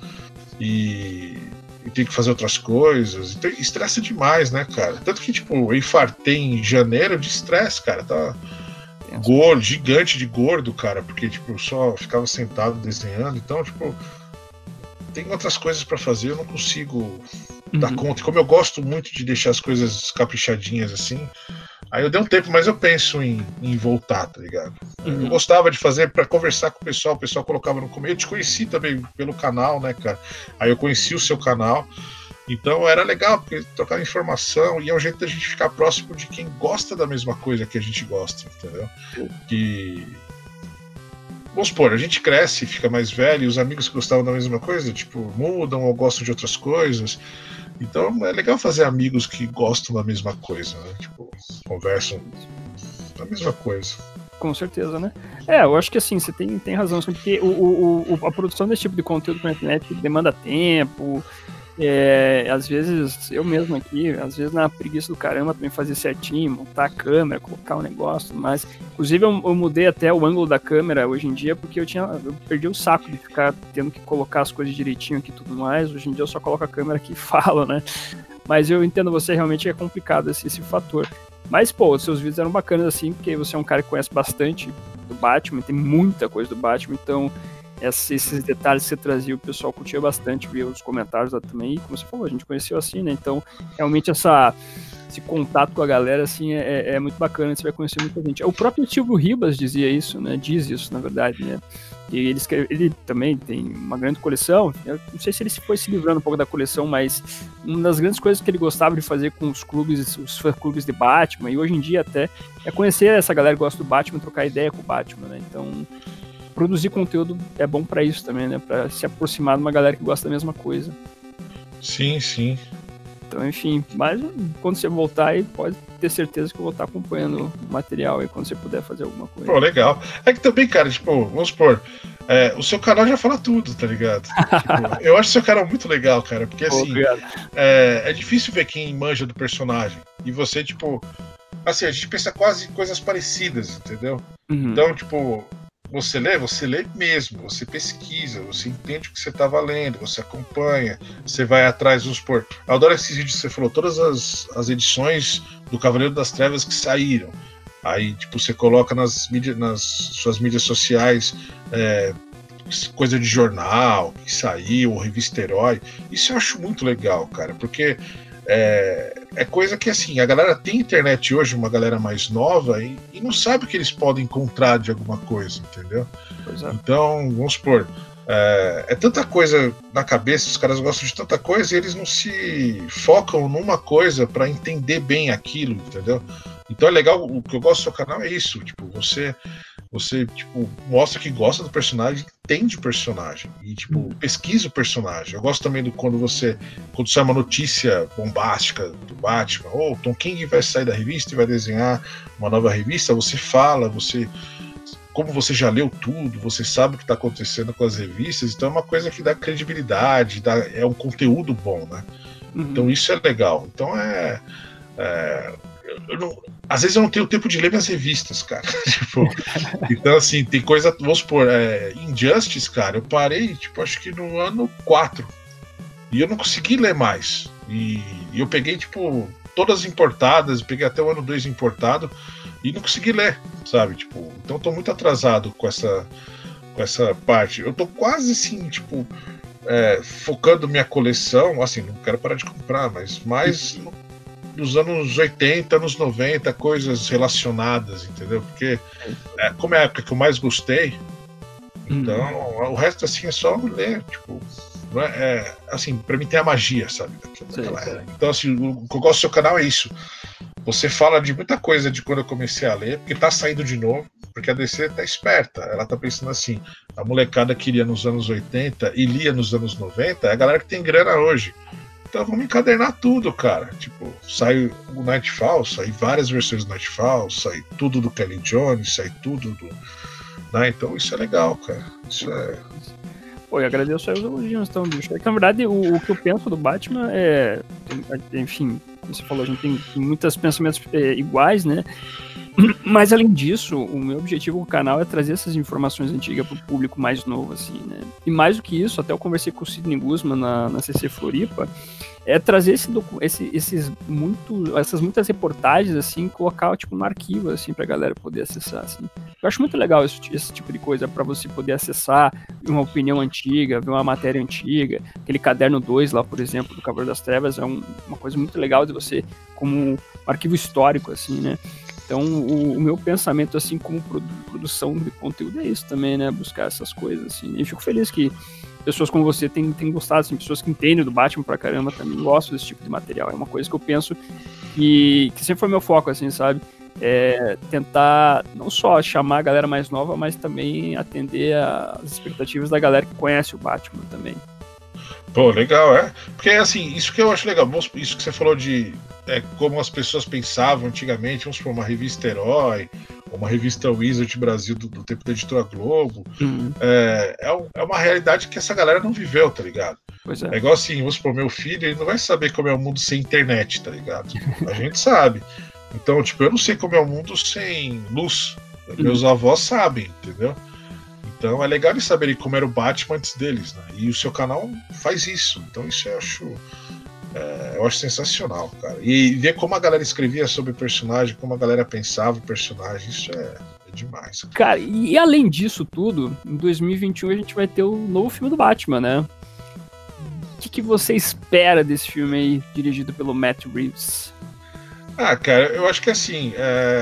e tem que fazer outras coisas. Então estressa demais, né, cara? Tanto que tipo, eu infartei em janeiro de estresse, cara. Tá gordo, gigante de gordo, cara, porque tipo, eu só ficava sentado desenhando. Então, tipo, tem outras coisas para fazer, eu não consigo dar conta. Como eu gosto muito de deixar as coisas caprichadinhas assim, aí eu dei um tempo, mas eu penso em voltar, tá ligado? Eu gostava de fazer para conversar com o pessoal colocava no começo. Eu te conheci também pelo canal, né, cara? Aí eu conheci o seu canal, então era legal, porque trocava informação e é um jeito da gente ficar próximo de quem gosta da mesma coisa que a gente gosta, entendeu? Que... Vamos supor, a gente cresce, fica mais velho, e os amigos que gostavam da mesma coisa, tipo, mudam ou gostam de outras coisas. Então é legal fazer amigos que gostam da mesma coisa, né? Tipo, conversam da mesma coisa. Com certeza, né? Eu acho que assim, você tem razão, porque a produção desse tipo de conteúdo pra internet demanda tempo. Às vezes, eu mesmo aqui, às vezes na preguiça do caramba também fazer certinho, montar a câmera, colocar um negócio, mas inclusive eu mudei até o ângulo da câmera hoje em dia, porque eu perdi o saco de ficar tendo que colocar as coisas direitinho aqui e tudo mais. Hoje em dia eu só coloco a câmera aqui e falo, né? Mas eu entendo você, realmente é complicado esse fator. Mas, pô, os seus vídeos eram bacanas assim, porque você é um cara que conhece bastante do Batman, tem muita coisa do Batman, então... Esses detalhes que você trazia, o pessoal curtia bastante, via os comentários lá também, e como você falou, a gente conheceu assim, né? Então, realmente esse contato com a galera, assim, é muito bacana, você vai conhecer muita gente. O próprio Silvio Ribas dizia isso, né? Diz isso, na verdade, né? E ele também tem uma grande coleção. Eu não sei se ele foi se livrando um pouco da coleção, mas uma das grandes coisas que ele gostava de fazer com os clubes, os fã-clubes de Batman, e hoje em dia até, é conhecer essa galera que gosta do Batman, trocar ideia com o Batman, né? Então, produzir conteúdo é bom pra isso também, né? Pra se aproximar de uma galera que gosta da mesma coisa. Sim, sim. Então, enfim, mas quando você voltar aí, pode ter certeza que eu vou estar acompanhando o material aí quando você puder fazer alguma coisa. Pô, legal. É que também, cara, tipo, vamos supor, o seu canal já fala tudo, tá ligado? Tipo, eu acho o seu canal muito legal, cara, porque assim, é difícil ver quem manja do personagem. E você, tipo, assim, a gente pensa quase em coisas parecidas, entendeu? Uhum. Então, tipo, você lê mesmo, você pesquisa, você entende o que você estava lendo, você acompanha, você vai atrás, vamos supor. Eu adoro esses vídeos que você falou, todas as edições do Cavaleiro das Trevas que saíram. Aí, tipo, você coloca nas suas mídias sociais coisa de jornal que saiu, revista Herói. Isso eu acho muito legal, cara, porque é coisa que, assim, a galera tem internet hoje, uma galera mais nova, e não sabe o que eles podem encontrar de alguma coisa, entendeu? Então, vamos supor, é tanta coisa na cabeça, os caras gostam de tanta coisa e eles não se focam numa coisa para entender bem aquilo, entendeu? Então é legal, o que eu gosto do seu canal é isso, tipo, você tipo, mostra que gosta do personagem, entende o personagem e, tipo, pesquisa o personagem. Eu gosto também quando sai uma notícia bombástica do Batman, ou Tom King vai sair da revista e vai desenhar uma nova revista, você fala, como você já leu tudo, você sabe o que está acontecendo com as revistas, então é uma coisa que dá credibilidade, é um conteúdo bom, né? Então isso é legal. Então às vezes eu não tenho tempo de ler minhas revistas, cara. Tipo, então, assim, tem coisa. Vamos supor, Injustice, cara, eu parei, tipo, acho que no ano 4. E eu não consegui ler mais. E eu peguei, tipo, todas importadas, peguei até o ano 2 importado e não consegui ler, sabe? Tipo, então eu tô muito atrasado com essa parte. Eu tô quase assim, tipo, focando minha coleção, assim, não quero parar de comprar, mas mais dos anos 80, anos 90, coisas relacionadas, entendeu? Porque como é a época que eu mais gostei, então o resto, assim, é só ler, tipo, assim, pra mim tem a magia, sabe? Daquela era. Então, assim, o que eu gosto do seu canal é isso. Você fala de muita coisa de quando eu comecei a ler, porque tá saindo de novo, porque a DC tá esperta, ela tá pensando assim, a molecada que lia nos anos 80 e lia nos anos 90 é a galera que tem grana hoje. Então vamos encadernar tudo, cara. Tipo, sai o Nightfall, sai várias versões do Nightfall, sai tudo do Kelly Jones, sai tudo do... Né? Então isso é legal, cara. Isso é... Pô, eu agradeço aí os elogios, então, bicho. É que, na verdade, o que eu penso do Batman enfim, como você falou, a gente tem muitos pensamentos iguais, né? Mas, além disso, o meu objetivo com o canal é trazer essas informações antigas para o público mais novo, assim, né? E mais do que isso, até eu conversei com o Sidney Guzman na CC Floripa, é trazer essas muitas reportagens, assim, colocar, tipo, no arquivo, assim, pra galera poder acessar, assim. Eu acho muito legal esse tipo de coisa, para você poder acessar uma opinião antiga, ver uma matéria antiga. Aquele caderno 2 lá, por exemplo, do Cavaleiro das Trevas, é uma coisa muito legal de você, como um arquivo histórico, assim, né? Então, o meu pensamento, assim, como produção de conteúdo é isso também, né? Buscar essas coisas, assim. E eu fico feliz que pessoas como você têm gostado, assim, pessoas que entendem do Batman pra caramba também gostam desse tipo de material. É uma coisa que eu penso que sempre foi meu foco, assim, sabe? Tentar não só chamar a galera mais nova, mas também atender as expectativas da galera que conhece o Batman também. Pô, legal, Porque, assim, isso que eu acho legal, isso que você falou de como as pessoas pensavam antigamente, vamos supor, uma revista Herói, uma revista Wizard Brasil do tempo da Editora Globo, é uma realidade que essa galera não viveu, tá ligado? Pois é. É igual assim, vamos supor, meu filho, ele não vai saber como é o mundo sem internet, tá ligado? A gente sabe. Então, tipo, eu não sei como é o mundo sem luz. Meus avós sabem, entendeu? Então é legal eles saberem como era o Batman antes deles, né? E o seu canal faz isso. Então isso eu acho sensacional, cara. E ver como a galera escrevia sobre o personagem, como a galera pensava o personagem, isso é demais. Cara, e além disso tudo, em 2021 a gente vai ter o novo filme do Batman, né? O que você espera desse filme aí, dirigido pelo Matt Reeves? Ah, cara, eu acho que assim,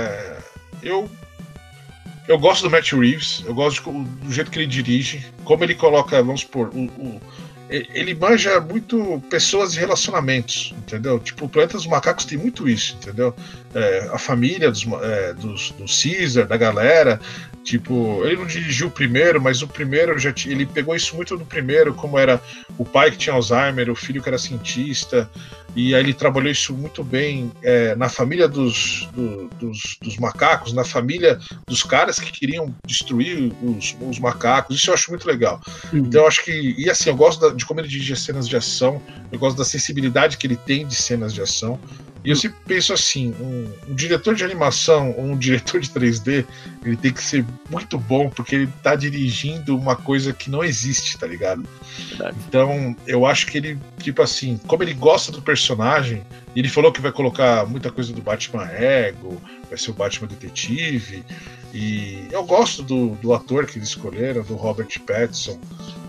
eu gosto do Matt Reeves, eu gosto do jeito que ele dirige, como ele coloca, vamos supor, ele manja muito pessoas e relacionamentos, entendeu? Tipo, o Planeta dos Macacos tem muito isso, entendeu? A família do Caesar, da galera. Tipo, ele não dirigiu o primeiro, mas o primeiro ele pegou isso muito do primeiro, como era o pai que tinha Alzheimer, o filho que era cientista, e aí ele trabalhou isso muito bem na família dos macacos, na família dos caras que queriam destruir os macacos. Isso eu acho muito legal. Então eu acho que, e assim, eu gosto de como ele dirige as cenas de ação, eu gosto da sensibilidade que ele tem de cenas de ação. E eu sempre penso assim, um diretor de animação ou um diretor de 3D, ele tem que ser muito bom, porque ele tá dirigindo uma coisa que não existe, tá ligado? Verdade. Então, eu acho que ele, tipo assim, como ele gosta do personagem, ele falou que vai colocar muita coisa do Batman Ego, vai ser o Batman Detetive, e eu gosto do ator que eles escolheram, do Robert Pattinson,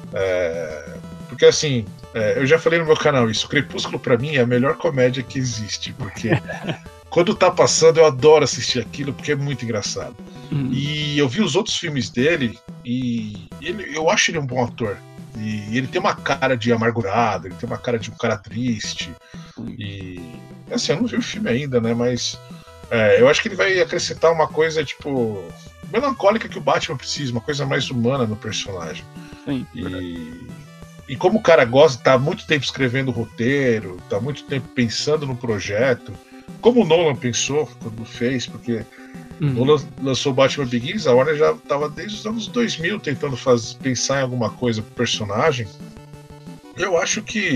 porque assim, eu já falei no meu canal isso, Crepúsculo pra mim é a melhor comédia que existe, porque quando tá passando eu adoro assistir aquilo, porque é muito engraçado. E eu vi os outros filmes dele, e eu acho ele um bom ator, e ele tem uma cara de amargurado, ele tem uma cara de um cara triste, e assim, eu não vi o filme ainda, né, mas eu acho que ele vai acrescentar uma coisa, tipo, melancólica que o Batman precisa, uma coisa mais humana no personagem. Sim, e como o cara gosta, tá há muito tempo escrevendo o roteiro, tá há muito tempo pensando no projeto, como o Nolan pensou quando fez, porque Nolan lançou o Batman Begins, a Warner já tava desde os anos 2000 tentando pensar em alguma coisa pro personagem. Eu acho que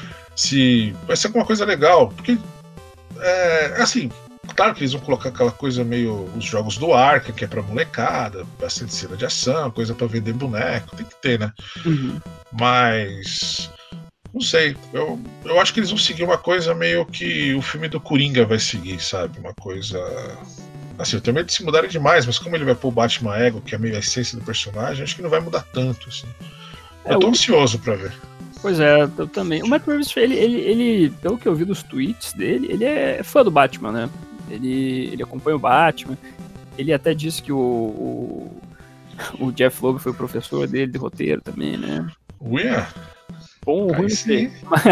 vai ser alguma coisa legal, porque assim, claro que eles vão colocar aquela coisa meio os jogos do Arca, que é pra molecada, bastante cena de ação, coisa pra vender boneco, tem que ter, né? Mas não sei, eu acho que eles vão seguir uma coisa meio que o filme do Coringa vai seguir, sabe? Uma coisa assim, eu tenho medo de se mudarem demais, mas como ele vai pôr o Batman Ego, que é meio a essência do personagem, acho que não vai mudar tanto, assim. Eu tô ansioso pra ver. Pois é, eu também. O Matt Reeves, ele, pelo que eu vi dos tweets dele, ele é fã do Batman, né? Ele acompanha o Batman. Ele até disse que o Jeff Loeb foi o professor dele de roteiro também, né? Ué? Bom ou ruim, sim.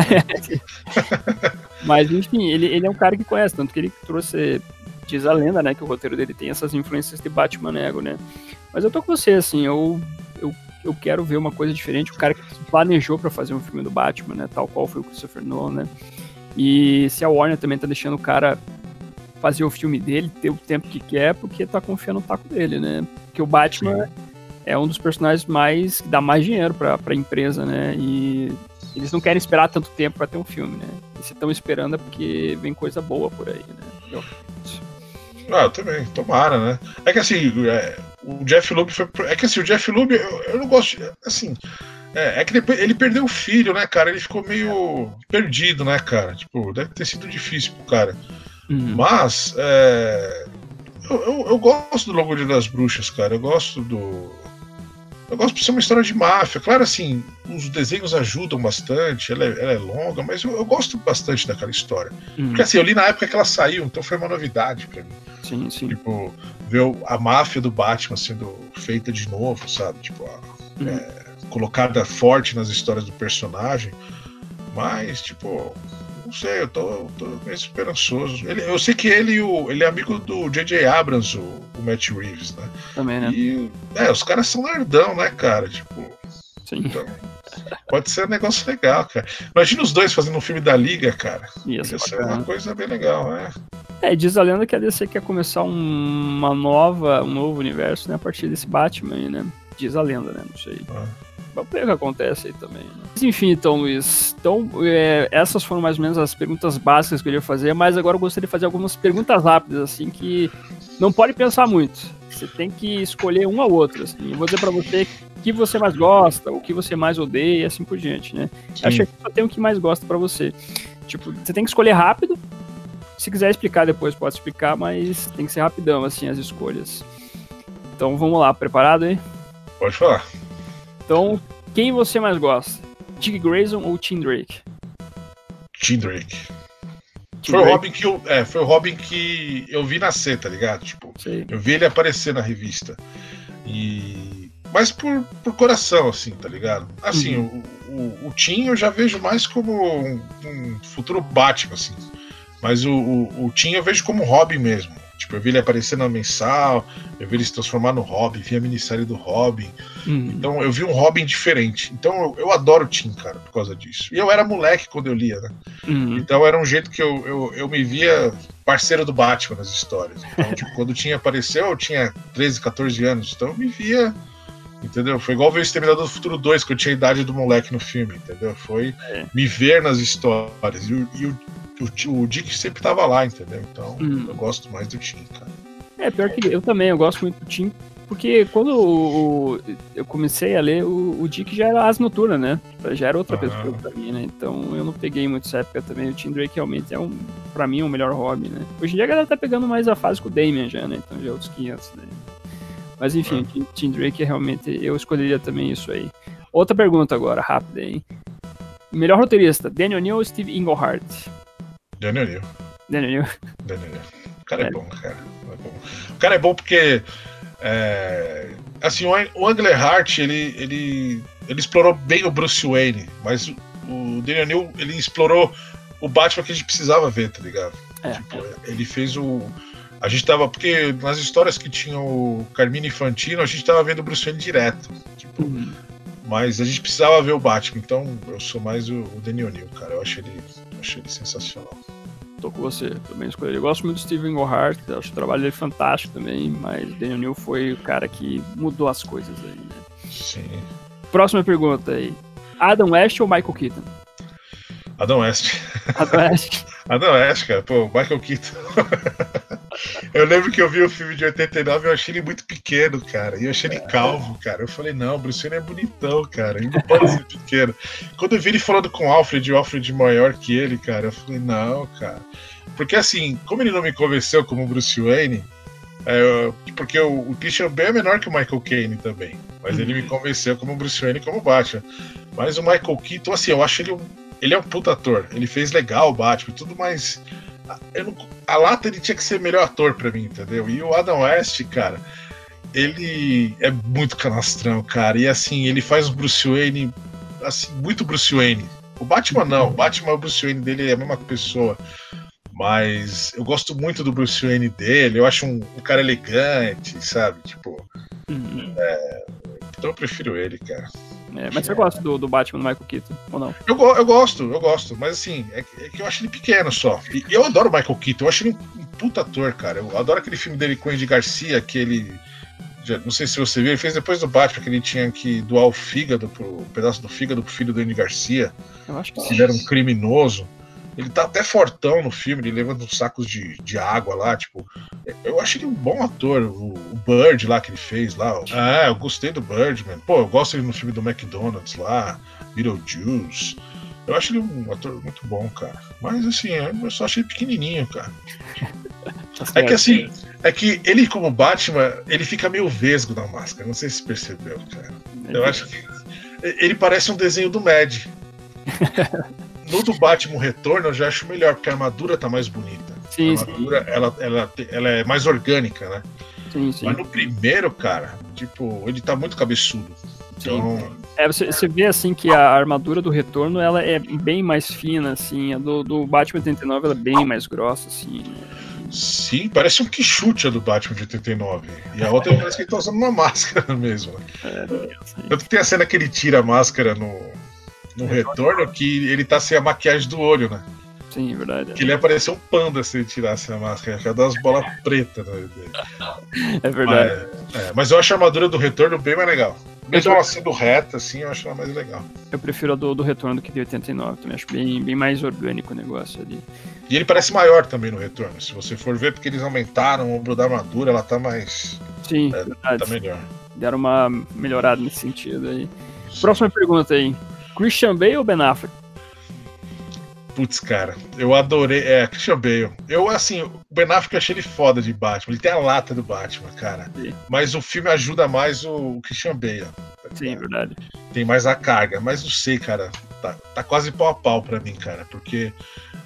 Mas enfim, ele é um cara que conhece, tanto que ele trouxe, diz a lenda, né, que o roteiro dele tem essas influências de Batman Ego, né? Mas eu tô com você, assim, eu quero ver uma coisa diferente, o cara que planejou pra fazer um filme do Batman, né, tal qual foi o Christopher Nolan, né? E se a Warner também tá deixando o cara fazer o filme dele, ter o tempo que quer, porque tá confiando no taco dele, né? Porque o Batman é um dos personagens que dá mais dinheiro pra empresa, né? E eles não querem esperar tanto tempo pra ter um filme, né? E se estão esperando é porque vem coisa boa por aí, né? Eu também, tomara, né? É que assim, o Jeff Loeb foi. É que assim, o Jeff Loeb, eu não gosto. Assim. É que depois ele perdeu o filho, né, cara? Ele ficou meio perdido, né, cara? Tipo, deve ter sido difícil pro cara. Mas eu gosto do Lobo das Bruxas, cara. Eu gosto por ser uma história de máfia. Claro, assim, os desenhos ajudam bastante, ela é longa, mas eu gosto bastante daquela história. Porque assim, eu li na época que ela saiu, então foi uma novidade pra mim. Sim. Tipo, ver a máfia do Batman sendo feita de novo, sabe? Tipo, colocada forte nas histórias do personagem. Mas, tipo, não sei, eu tô meio esperançoso. Eu sei que ele é amigo do J.J. Abrams, o Matt Reeves, né? Também, né? E, os caras são nerdão, né, cara? Tipo, sim. Então, pode ser um negócio legal, cara. Imagina os dois fazendo um filme da Liga, cara. Isso é uma coisa bem legal, né? Diz a lenda que a DC quer começar um novo universo, né, a partir desse Batman aí, né? Diz a lenda, né? Não sei. Vamos ver o que acontece aí também, né? Mas enfim, então, Luiz. Então, essas foram mais ou menos as perguntas básicas que eu ia fazer, mas agora eu gostaria de fazer algumas perguntas rápidas, assim, que não pode pensar muito. Você tem que escolher um ao outro, assim. Eu vou dizer pra você o que você mais gosta, o que você mais odeia e assim por diante, né? Acho que só tem o que mais gosta pra você. Tipo, você tem que escolher rápido. Se quiser explicar depois, pode explicar, mas tem que ser rapidão, assim, as escolhas. Então, vamos lá. Preparado aí? Pode falar. Então, quem você mais gosta? Dick Grayson ou Tim Drake? Tim Drake. Foi o Robin foi o Robin que eu vi nascer, tá ligado? Tipo, eu vi ele aparecer na revista. Mas por coração, assim, tá ligado? Assim, o Tim eu já vejo mais como um futuro Batman, assim. Mas o Tim eu vejo como Robin mesmo. Tipo, eu vi ele aparecer na mensal, eu vi ele se transformar no Robin, vi a minissérie do Robin. Então eu vi um Robin diferente. Então eu adoro o Tim, cara, por causa disso. E eu era moleque quando eu lia, né? Então era um jeito que eu me via parceiro do Batman nas histórias. Então, tipo, quando o Tim apareceu, eu tinha 13, 14 anos. Então eu me via, entendeu? Foi igual ver o Exterminador do Futuro 2, que eu tinha a idade do moleque no filme, entendeu? Foi me ver nas histórias. E o Dick sempre tava lá, entendeu? Então eu gosto mais do Tim, cara. Pior que eu também, eu gosto muito do Tim, porque quando eu comecei a ler, o Dick já era Asa Noturna, né? Já era outra pessoa pra mim, né? Então eu não peguei muito essa época também. O Tim Drake realmente é pra mim, o melhor Robin, né? Hoje em dia a galera tá pegando mais a fase com o Damian já, né? Então já é outros 500, né? Mas enfim, o Tim Drake realmente, eu escolheria também isso aí. Outra pergunta agora, rápida, hein? Melhor roteirista, Daniel O'Neill ou Steve Englehart? Daniel O'Neill. O cara é bom, cara. O cara é bom porque assim, o Englehart, ele explorou bem o Bruce Wayne, mas o Daniel O'Neill, ele explorou o Batman que a gente precisava ver, tá ligado? Tipo, ele fez a gente tava, porque nas histórias que tinham o Carmine Infantino, a gente tava vendo o Bruce Wayne direto, tipo, mas a gente precisava ver o Batman, então eu sou mais o Daniel O'Neill, cara, eu acho ele sensacional. Tô com você, também escolhi. Eu gosto muito do Steve Englehart, acho o trabalho dele fantástico também, mas Daniel O'Neill foi o cara que mudou as coisas aí, né? Sim. Próxima pergunta aí. Adam West ou Michael Keaton? Adam West. Adam West, cara. Pô, Michael Keaton. Eu lembro que eu vi o filme de 89 e eu achei ele muito pequeno, cara. E eu achei ele calvo, cara. Eu falei, não, o Bruce Wayne é bonitão, cara. Ele não pode ser pequeno. Quando eu vi ele falando com o Alfred maior que ele, cara, eu falei, não, cara. Porque assim, como ele não me convenceu como Bruce Wayne, porque o Christian Bale é menor que o Michael Caine também. Mas ele me convenceu como Bruce Wayne e como Batman. Mas o Michael Keaton, assim, eu acho ele é um puta ator. Ele fez legal o Batman e tudo, mas a lata ele tinha que ser melhor ator pra mim, entendeu? E o Adam West, cara, ele é muito canastrão, cara. E assim, ele faz o Bruce Wayne, assim, muito Bruce Wayne. O Batman não, o Batman, o Bruce Wayne dele é a mesma pessoa. Mas eu gosto muito do Bruce Wayne dele, eu acho um cara elegante, sabe? Tipo. Então eu prefiro ele, cara. Mas você gosta do Batman do Michael Keaton, ou não? Eu gosto, mas assim, é que eu acho ele pequeno só. E eu adoro o Michael Keaton, eu acho ele um puta ator, cara. Eu adoro aquele filme dele com o Andy Garcia, que ele. Não sei se você viu, ele fez depois do Batman, que ele tinha que doar um pedaço do fígado pro filho do Andy Garcia. Eu acho que ele era um criminoso. Ele tá até fortão no filme, ele levanta uns sacos de água lá, tipo. Eu acho ele um bom ator. O Bird lá que ele fez lá. Eu gostei do Birdman. Pô, eu gosto dele no filme do McDonald's lá, Beetlejuice. Eu acho ele um ator muito bom, cara. Mas assim, eu só achei pequenininho, cara. É que assim, ele como Batman, ele fica meio vesgo na máscara. Não sei se você percebeu, cara. Eu acho que ele parece um desenho do Mad. No do Batman Retorno eu já acho melhor, porque a armadura tá mais bonita. Sim, a armadura, ela é mais orgânica, né? Sim. Mas no primeiro, cara, tipo, ele tá muito cabeçudo. Então. Você vê assim que a armadura do Retorno ela é bem mais fina, assim. A do Batman 89 ela é bem mais grossa, assim. Sim, parece um quichute a do Batman de 89. E a outra parece que ele tá usando uma máscara mesmo. Tanto que tem a cena que ele tira a máscara no Retorno, que ele tá sem a maquiagem do olho, né? Sim, é verdade. Que ele ia parecer um panda se ele tirasse a máscara, ia dar umas bolas pretas, né? É verdade. Mas eu acho a armadura do Retorno bem mais legal. Mesmo ela sendo reta, assim, eu acho ela mais legal. Eu prefiro a do Retorno do que de 89, também acho bem mais orgânico o negócio ali. E ele parece maior também no Retorno, se você for ver, porque eles aumentaram o ombro da armadura, ela tá mais... Sim, verdade. Tá melhor. Deram uma melhorada nesse sentido aí. Próxima pergunta aí. Christian Bale ou Ben Affleck? Putz, cara, eu adorei. Christian Bale. Eu, assim, o Ben Affleck eu achei ele foda de Batman. Ele tem a lata do Batman, cara. Sim. Mas o filme ajuda mais o Christian Bale. Tá? Sim, verdade. Tem mais a carga. Mas não sei, cara. Tá quase pau a pau pra mim, cara. Porque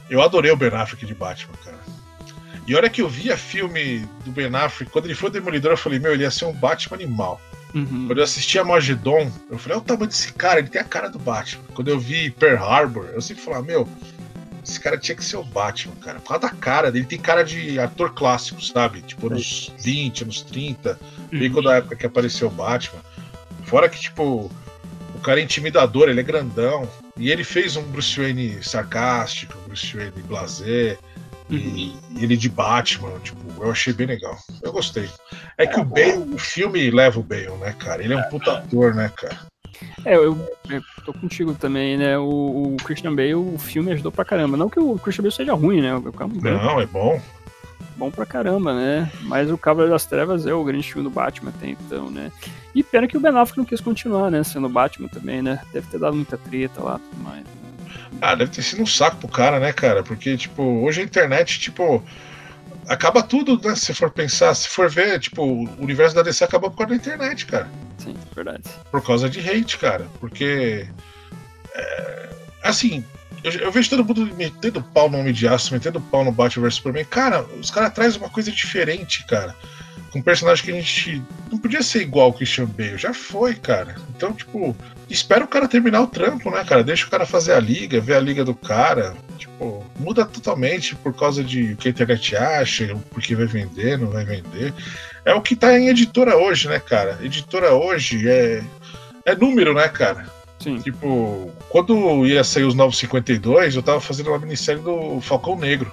Eu adorei o Ben Affleck de Batman, cara. E olha que eu via filme do Ben Affleck, quando ele foi o Demolidor, eu falei, meu, ele ia ser um Batman animal. Quando eu assisti a Magedon, eu falei, olha o tamanho desse cara, ele tem a cara do Batman. Quando eu vi Pearl Harbor, eu sempre falava, meu, esse cara tinha que ser o Batman, cara. Por causa da cara dele, tem cara de ator clássico, sabe? Tipo, anos 20, anos 30, bem quando a época que apareceu o Batman. Fora que, tipo, o cara é intimidador, ele é grandão. E ele fez um Bruce Wayne sarcástico, um Bruce Wayne blasé, e ele de Batman, tipo, eu achei bem legal. Eu gostei. É que o Bale, o filme leva o Bale, né, cara? Ele é um puta ator, né, cara? Eu tô contigo também, né? O Christian Bale, o filme ajudou pra caramba. Não que o Christian Bale seja ruim, né? Não, é bom. Bom pra caramba, né? Mas o Cavaleiro das Trevas é o grande filme do Batman até então, né? E pena que o Ben Affleck não quis continuar, né? Sendo Batman também, né? Deve ter dado muita treta lá e tudo mais. Né? Deve ter sido um saco pro cara, né, cara? Porque, tipo, hoje a internet, tipo, acaba tudo, né? Se for pensar, se for ver, tipo, o universo da DC acabou por causa da internet, cara. Sim, verdade. Por causa de hate, cara. Porque, assim, eu vejo todo mundo metendo pau no Homem de Aço, metendo pau no Batman vs Superman. Cara, os caras trazem uma coisa diferente, cara. Com um personagem que a gente não podia ser igual ao Christian Bale. Já foi, cara. Então, tipo, espera o cara terminar o trampo, né, cara? Deixa o cara fazer a liga, ver a liga do cara. Tipo, muda totalmente por causa de o que a internet acha, porque vai vender, não vai vender. É o que tá em editora hoje, né, cara? Editora hoje é número, né, cara? Sim. Tipo, quando ia sair os Novos 52, eu tava fazendo uma minissérie do Falcão Negro.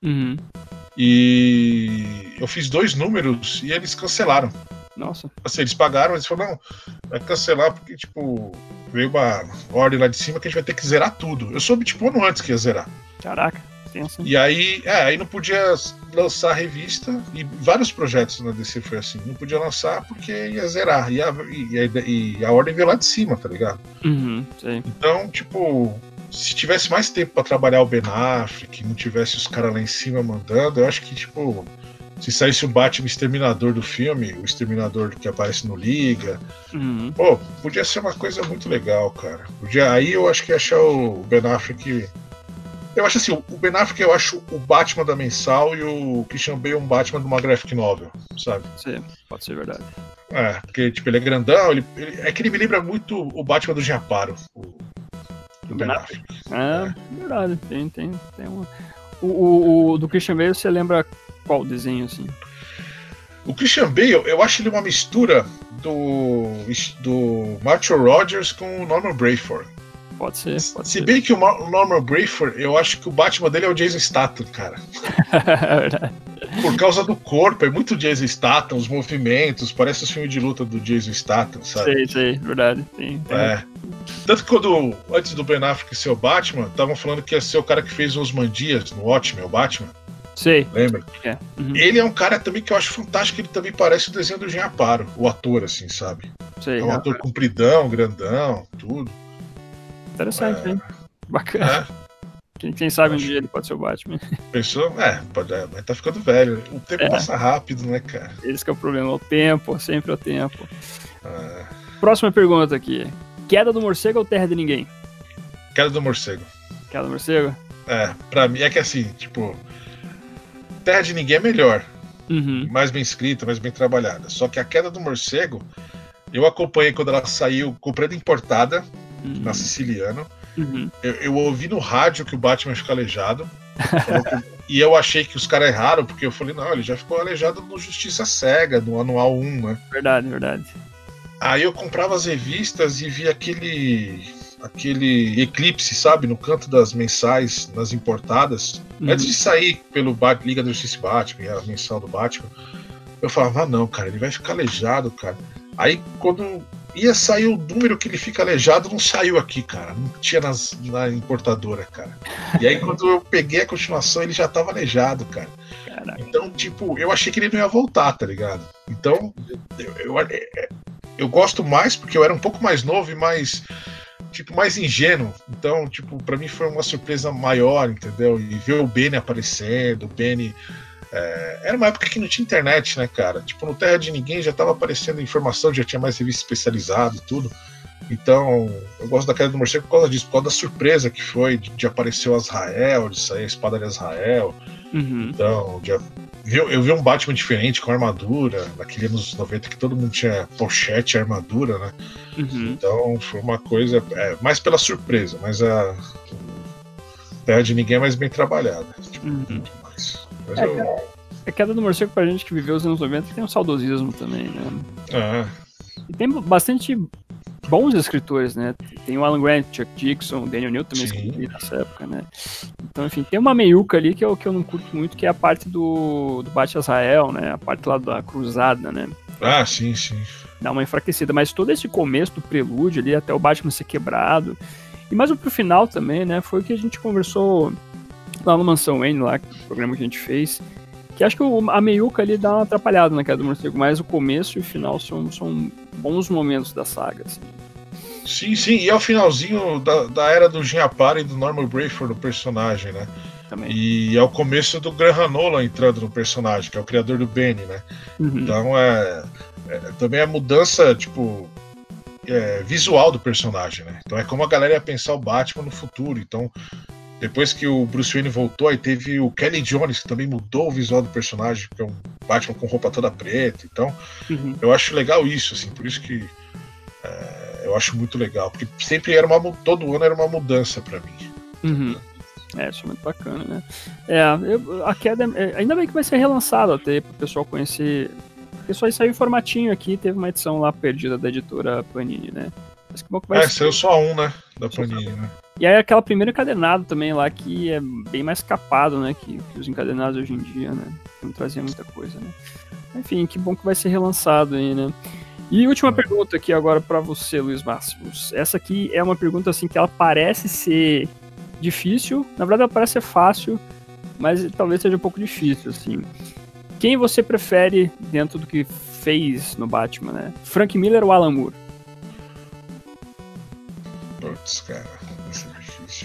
E eu fiz 2 números e eles cancelaram. Nossa. Assim, eles pagaram, eles falaram, não, vai cancelar porque, tipo, veio uma ordem lá de cima que a gente vai ter que zerar tudo. Eu soube, tipo, um ano antes que ia zerar. Caraca, pensa. E aí, aí não podia lançar a revista, e vários projetos na DC foi assim, não podia lançar porque ia zerar, e a ordem veio lá de cima, tá ligado? Sei. Então, tipo, se tivesse mais tempo pra trabalhar o Ben Affleck, não tivesse os caras lá em cima mandando, eu acho que, tipo, se saísse o Batman Exterminador do filme, o Exterminador que aparece no Liga, pô, podia ser uma coisa muito legal, cara. Aí eu acho que ia achar o Ben Affleck... Eu acho assim, o Ben Affleck eu acho o Batman da mensal e o Christian Bale um Batman de uma graphic novel, sabe? Sim, pode ser verdade. Porque, tipo, ele é grandão, é que ele me lembra muito o Batman do Giaparo, o Ben Affleck. Verdade, tem uma... O do Christian Bale, você lembra qual desenho, assim? O Christian Bale, eu acho ele uma mistura do Marshall Rogers com o Norman Brayford. Pode ser. Se bem que o Norman Brayford, eu acho que o Batman dele é o Jason Statham, cara. É verdade. Por causa do corpo, é muito Jason Statham, os movimentos, parece os filmes de luta do Jason Statham, sabe? Sei, verdade. Tem. Tanto que antes do Ben Affleck ser o Batman, estavam falando que ia ser o cara que fez os Mandias no Watchmen, o Batman. Sei. Lembra? Uhum. Ele é um cara também que eu acho fantástico, ele também parece o desenho do Jean Aparo, o ator, assim, sabe? Sei, é um ator compridão, grandão, tudo. Interessante, hein? Bacana. Quem sabe um dia ele pode ser o Batman. Pensou? Pode, mas tá ficando velho. O tempo passa rápido, né, cara? Esse que é o problema, o tempo, sempre o tempo. Próxima pergunta aqui. Queda do morcego ou terra de ninguém? Queda do morcego. Queda do morcego? Pra mim é que assim, tipo, terra de ninguém é melhor. Mais bem escrita, mais bem trabalhada. Só que a queda do morcego, eu acompanhei quando ela saiu, comprando importada, na Siciliano. Eu ouvi no rádio que o Batman fica aleijado. E eu achei que os caras erraram, porque eu falei, não, ele já ficou aleijado no Justiça Cega, no Anual 1, né? Verdade. Aí eu comprava as revistas e via aquele eclipse, sabe, no canto das mensais, nas importadas. Antes de sair pelo Liga da Justiça Batman, a mensal do Batman, eu falava, não, cara, ele vai ficar aleijado, cara. Aí quando ia sair o número que ele fica aleijado, não saiu aqui, cara. Não tinha na importadora, cara. E aí quando eu peguei a continuação, ele já tava aleijado, cara. Caraca. Então, tipo, eu achei que ele não ia voltar, tá ligado? Então, eu gosto mais porque eu era um pouco mais novo e mais ingênuo. Então, tipo, pra mim foi uma surpresa maior, entendeu? E ver o Benny aparecendo, o Benny... era uma época que não tinha internet, né, cara? Tipo, no Terra de Ninguém já tava aparecendo informação, já tinha mais revista especializada e tudo. Então, eu gosto da Queda do Morcego por causa disso, por causa da surpresa que foi de aparecer o Azrael, de sair a espada de Azrael. Então, eu vi um Batman diferente, com armadura, naquele anos 90 que todo mundo tinha pochete e armadura, né? Então, foi uma coisa, mais pela surpresa, mas a Terra de Ninguém é mais bem trabalhada. Tipo, mas a Queda do Morcego, pra gente que viveu os anos 90, tem um saudosismo também, né? E tem bastante bons escritores, né? Tem o Alan Grant, Chuck Dixon, Daniel New também escrevi nessa época, né? Então, enfim, tem uma meiuca ali que eu não curto muito, que é a parte do Bate Azrael, né? A parte lá da cruzada, né? Sim. Dá uma enfraquecida, mas todo esse começo do prelúdio ali, até o Batman ser quebrado, e mais pro final também, né? Foi o que a gente conversou lá no Mansão Wayne, lá, o programa que a gente fez, que acho que a meiuca ali dá uma atrapalhada na Queda do Morcego, mas o começo e o final são bons momentos da saga, assim. Sim, e é o finalzinho da era do Jim Aparo e do Norman Brayford no personagem, né? Também. E é o começo do Graham Nolan entrando no personagem, que é o criador do Benny, né? Então também a mudança, tipo, visual do personagem, né? Então é como a galera ia pensar o Batman no futuro. Então, depois que o Bruce Wayne voltou, aí teve o Kelly Jones, que também mudou o visual do personagem, que é um Batman com roupa toda preta. Então, eu acho legal isso, assim, por isso que eu acho muito legal, porque sempre todo ano era uma mudança pra mim. Isso é muito bacana, né? A Queda, ainda bem que vai ser relançado até pro pessoal conhecer, porque só saiu em formatinho aqui, teve uma edição lá perdida da editora Panini, né? Mas que bom que vai ser. Saiu só um, né? Da Panini, né? E aí aquela primeira encadernado também lá, que é bem mais capado, né? Que os encadernados hoje em dia, né? Não trazia muita coisa, né? Enfim, que bom que vai ser relançado aí, né? E última pergunta aqui agora para você, Luiz Máximos. Essa aqui é uma pergunta assim que ela parece ser difícil, na verdade ela parece ser fácil, mas talvez seja um pouco difícil, assim. Quem você prefere dentro do que fez no Batman, né? Frank Miller ou Alan Moore? Putz, cara, isso é difícil,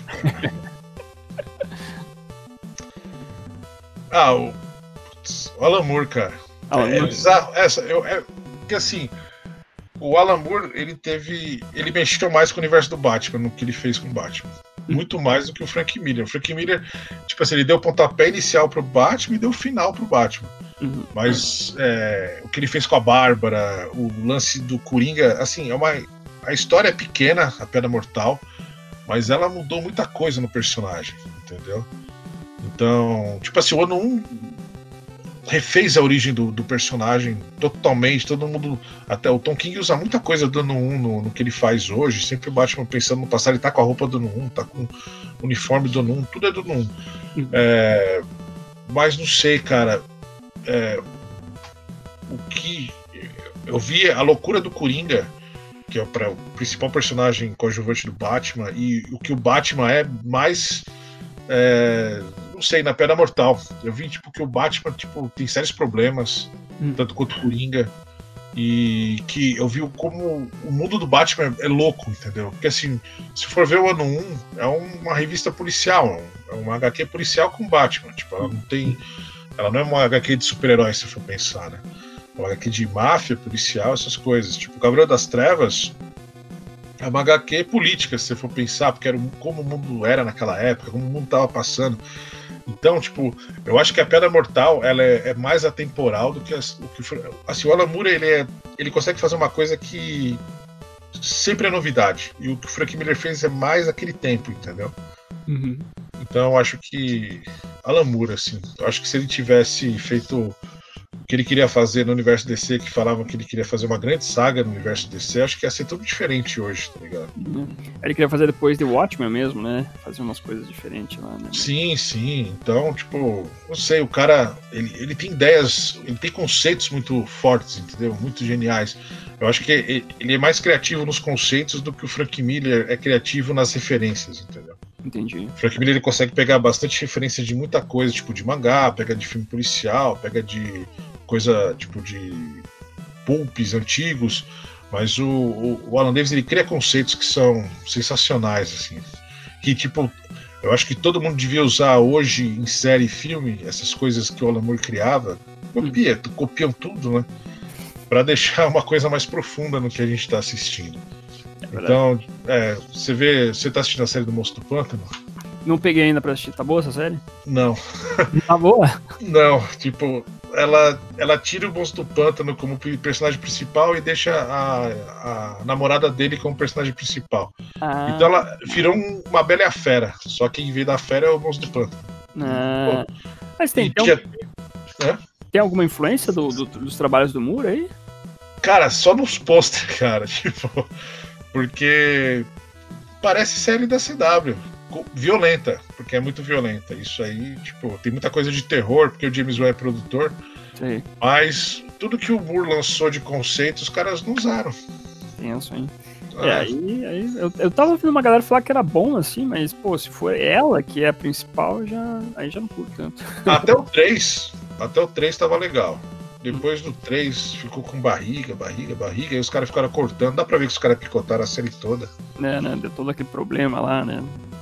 cara. O Alan Moore, cara. É bizarro. Porque assim, o Alan Moore, ele mexeu mais com o universo do Batman, no que ele fez com o Batman. Muito mais do que o Frank Miller. O Frank Miller, tipo assim, ele deu o pontapé inicial pro Batman e deu o final pro Batman. Mas o que ele fez com a Bárbara, o lance do Coringa, assim, a história é pequena, a Pedra Mortal, mas ela mudou muita coisa no personagem, entendeu? Então, tipo assim, o ano 1 refez a origem do personagem totalmente, todo mundo, até o Tom King usa muita coisa do ano 1 no que ele faz hoje, sempre o Batman pensando no passado, ele tá com a roupa do ano 1, tá com o uniforme do ano 1, tudo é do ano 1. Mas não sei, cara, o que eu vi, a loucura do Coringa, que é o principal personagem coadjuvante do Batman, e o que o Batman é mais, não sei, na Pedra Mortal. Eu vi tipo, que o Batman tem sérios problemas, tanto quanto o Coringa, e que eu vi como o mundo do Batman é louco, entendeu? Porque assim, se for ver o ano 1, é uma revista policial, é uma HQ policial com Batman, tipo, ela não é uma HQ de super-heróis, se for pensar, né? É uma HQ de máfia, policial, essas coisas. Tipo, o Cavaleiro das Trevas é uma HQ política, se você for pensar, porque era como o mundo era naquela época, como o mundo estava passando. Então, tipo, eu acho que a Pedra Mortal ela é mais atemporal do que assim, o Alan Moore, ele consegue fazer uma coisa que sempre é novidade. E o que o Frank Miller fez é mais aquele tempo, entendeu? Então, eu acho que Alan Moore, assim, eu acho que se ele tivesse feito o que ele queria fazer no universo DC, que falavam que ele queria fazer uma grande saga no universo DC, acho que ia ser tudo diferente hoje, tá ligado? Ele queria fazer depois de Watchmen mesmo, né? Fazer umas coisas diferentes lá, né? Sim. Então, tipo, não sei, o cara, ele tem ideias, ele tem conceitos muito fortes, entendeu? Muito geniais. Eu acho que ele é mais criativo nos conceitos do que o Frank Miller é criativo nas referências, entendeu? Entendi. O Frank Miller ele consegue pegar bastante referência de muita coisa, tipo de mangá, pega de filme policial, pega de coisa tipo de pulps antigos, mas o Alan Davis ele cria conceitos que são sensacionais, assim, que tipo, eu acho que todo mundo devia usar hoje em série e filme essas coisas que o Alan Moore criava, copiam tudo, né, para deixar uma coisa mais profunda no que a gente está assistindo. Então, você tá assistindo a série do Monstro do Pântano? Não peguei ainda pra assistir. Tá boa essa série? Não. Tá boa? Não, tipo, ela tira o Monstro do Pântano como personagem principal e deixa a namorada dele como personagem principal. Então ela virou uma Bela e a Fera, só que em vez da fera é o Monstro do Pântano. Mas tem alguma influência dos trabalhos do Moore aí? Cara, só nos pôster, cara, tipo, porque parece série da CW. Violenta, porque é muito violenta. Isso aí, tipo, tem muita coisa de terror, porque o James Wan é produtor. Sim. Mas tudo que o Moore lançou de conceito, os caras não usaram. Tenso, hein? Aí eu tava ouvindo uma galera falar que era bom, assim, mas, pô, se for ela que é a principal, aí já não curto tanto. Até o 3 tava legal. Depois do 3 ficou com barriga, e os caras ficaram cortando. Dá pra ver que os caras picotaram a série toda. Né, deu todo aquele problema lá, né?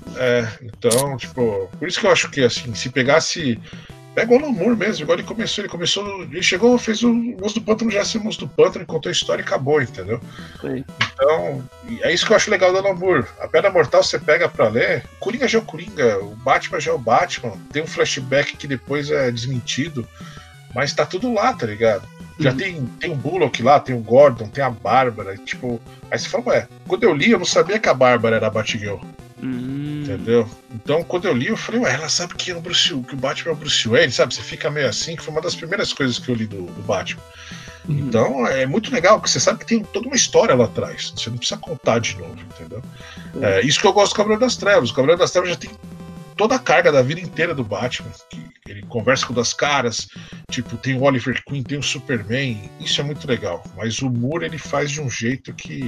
Então, tipo, por isso que eu acho que, assim, se pegasse. Pega o Alan Moore mesmo, igual ele chegou, fez o Monstro do Pântano já ser Monstro do Pântano, contou a história e acabou, entendeu? Sim. Então, é isso que eu acho legal do Alan Moore. A Pedra Mortal você pega pra ler, o Coringa já é o Coringa, o Batman já é o Batman, tem um flashback que depois é desmentido, mas tá tudo lá, tá ligado? Já tem o Bullock lá, tem o Gordon, tem a Bárbara, tipo. Aí você fala, quando eu li, eu não sabia que a Bárbara era a Batgirl. Entendeu? Então, quando eu li, eu falei, ela sabe que o Batman é o Bruce Wayne, sabe? Você fica meio assim, que foi uma das primeiras coisas que eu li do Batman. Então, é muito legal, porque você sabe que tem toda uma história lá atrás. Você não precisa contar de novo, entendeu? Isso que eu gosto do Cavaleiro das Trevas. O Cavaleiro das Trevas já tem toda a carga da vida inteira do Batman, que ele conversa com o Das Caras, tipo, tem o Oliver Queen, tem o Superman, isso é muito legal, mas o Moore ele faz de um jeito que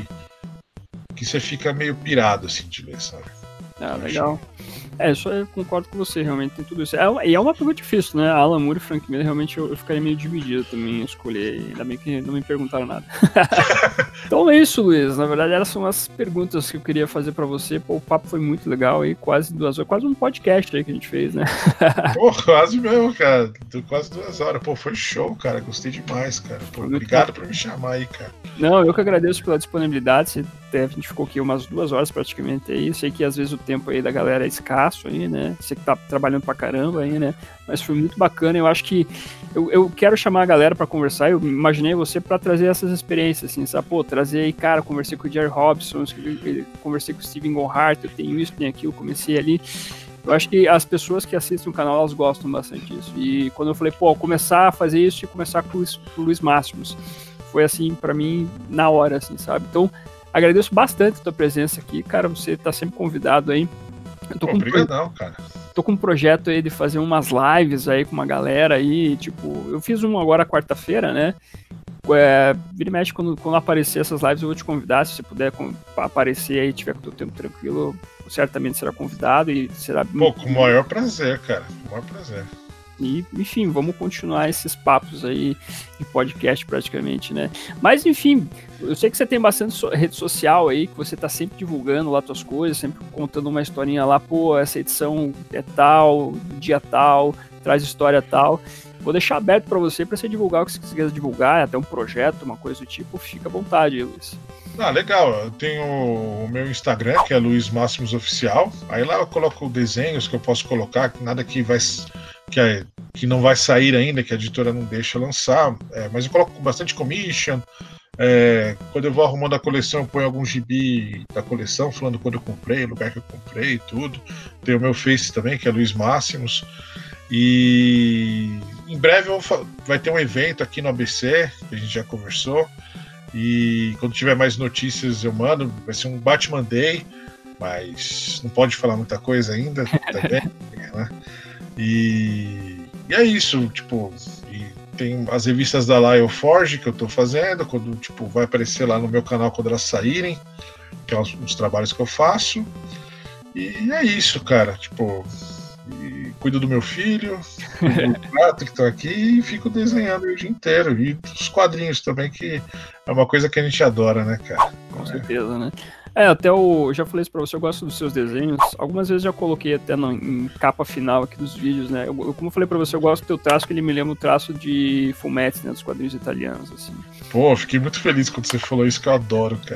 você fica meio pirado, assim, de ler, sabe? Legal. Isso eu concordo com você, realmente tem tudo isso. E é uma pergunta difícil, né? Alan Moore e Frank Miller, realmente eu ficaria meio dividido também em escolher, ainda bem que não me perguntaram nada. Então é isso, Luiz. Na verdade, essas são as perguntas que eu queria fazer pra você. Pô, o papo foi muito legal aí, quase 2 horas, quase um podcast aí que a gente fez, né? Pô, quase mesmo, cara. Quase 2 horas. Pô, foi show, cara. Gostei demais, cara. Pô, obrigado por me chamar aí, cara. Não, eu que agradeço pela disponibilidade. A gente ficou aqui umas 2 horas praticamente aí. Sei que às vezes o tempo aí da galera é escasso aí, né? Você que tá trabalhando pra caramba aí, né? Mas foi muito bacana. Eu acho que eu quero chamar a galera pra conversar. Eu imaginei você pra trazer essas experiências, assim, sabe? Pô, trazer aí, cara, conversei com o Jerry Robson, conversei com o Steven Gohart, eu tenho isso, tenho aquilo, comecei ali. Eu acho que as pessoas que assistem o canal, elas gostam bastante disso. E quando eu falei, pô, começar a fazer isso e começar com o Luiz Máximos, foi assim, pra mim, na hora, assim, sabe? Então, agradeço bastante a tua presença aqui, cara, você tá sempre convidado aí. Obrigadão, cara. Tô com um projeto aí de fazer umas lives aí com uma galera aí, tipo, eu fiz uma agora quarta-feira, né? Vira e mexe, quando aparecer essas lives eu vou te convidar, se você puder aparecer aí, tiver com o teu tempo tranquilo, certamente será convidado e será... Pô, com o maior prazer, cara, com o maior prazer. E, enfim, vamos continuar esses papos aí de podcast praticamente, né? Mas, enfim, eu sei que você tem bastante rede social aí, que você tá sempre divulgando lá tuas coisas, sempre contando uma historinha lá, pô, essa edição é tal, dia tal, traz história tal. Vou deixar aberto para você divulgar o que você quiser divulgar, até um projeto, uma coisa do tipo, fica à vontade, Luiz. Legal, eu tenho o meu Instagram, que é Luiz Máximos Oficial, aí lá eu coloco desenhos que eu posso colocar, nada que não vai sair ainda, que a editora não deixa lançar, mas eu coloco bastante commission. Quando eu vou arrumando a coleção, eu ponho algum gibi da coleção, falando quando eu comprei, o lugar que eu comprei e tudo. Tem o meu Face também, que é Luiz Máximos. E em breve vai ter um evento aqui no ABC, que a gente já conversou. E quando tiver mais notícias eu mando. Vai ser um Batman Day, mas não pode falar muita coisa ainda também, né? E é isso, tipo, e tem as revistas da Lyle Forge que eu tô fazendo, quando, tipo, vai aparecer lá no meu canal quando elas saírem, que é os trabalhos que eu faço. E é isso, cara, tipo, cuido do meu filho, cuido do gato que tá aqui e fico desenhando o dia inteiro. E os quadrinhos também, que é uma coisa que a gente adora, né, cara? Com certeza, né? Até já falei isso pra você, eu gosto dos seus desenhos. Algumas vezes já coloquei até em capa final aqui dos vídeos, né? Como eu falei pra você, eu gosto do teu traço, que ele me lembra o traço de Fumetti, né? Dos quadrinhos italianos, assim. Pô, fiquei muito feliz quando você falou isso, que eu adoro, cara.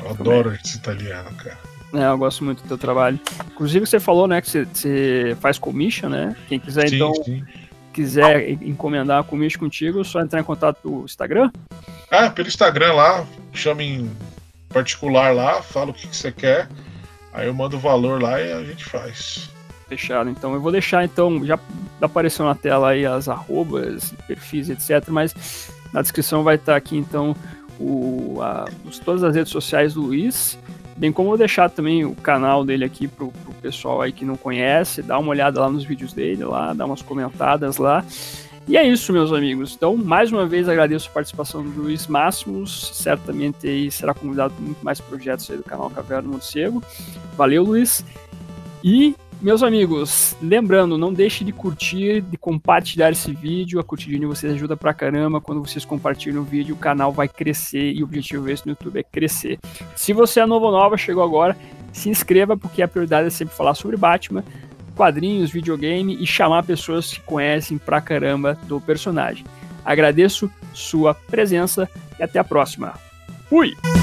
Eu adoro arte italiana, cara. Eu gosto muito do teu trabalho. Inclusive você falou, né, que você faz commission, né? Quem quiser, sim, então, quiser encomendar a commission contigo, é só entrar em contato pelo Instagram? Pelo Instagram lá, chama em particular lá, fala o que você quer, aí eu mando o valor lá e a gente faz. Fechado, então eu vou deixar, então, já apareceu na tela aí as arrobas, perfis, etc, mas na descrição vai estar aqui, então, todas as redes sociais do Luiz, bem como eu vou deixar também o canal dele aqui pro pessoal aí que não conhece, dá uma olhada lá nos vídeos dele, lá, dá umas comentadas lá. E é isso, meus amigos. Então, mais uma vez, agradeço a participação do Luiz Máximos. Certamente aí será convidado para muito mais projetos aí do canal Caverna do Morcego. Valeu, Luiz. E, meus amigos, lembrando, não deixe de curtir, de compartilhar esse vídeo. A curtidinha de vocês ajuda pra caramba. Quando vocês compartilham o vídeo, o canal vai crescer e o objetivo desse no YouTube é crescer. Se você é novo ou nova, chegou agora, se inscreva, porque a prioridade é sempre falar sobre Batman, quadrinhos, videogame e chamar pessoas que conhecem pra caramba do personagem. Agradeço sua presença e até a próxima. Fui!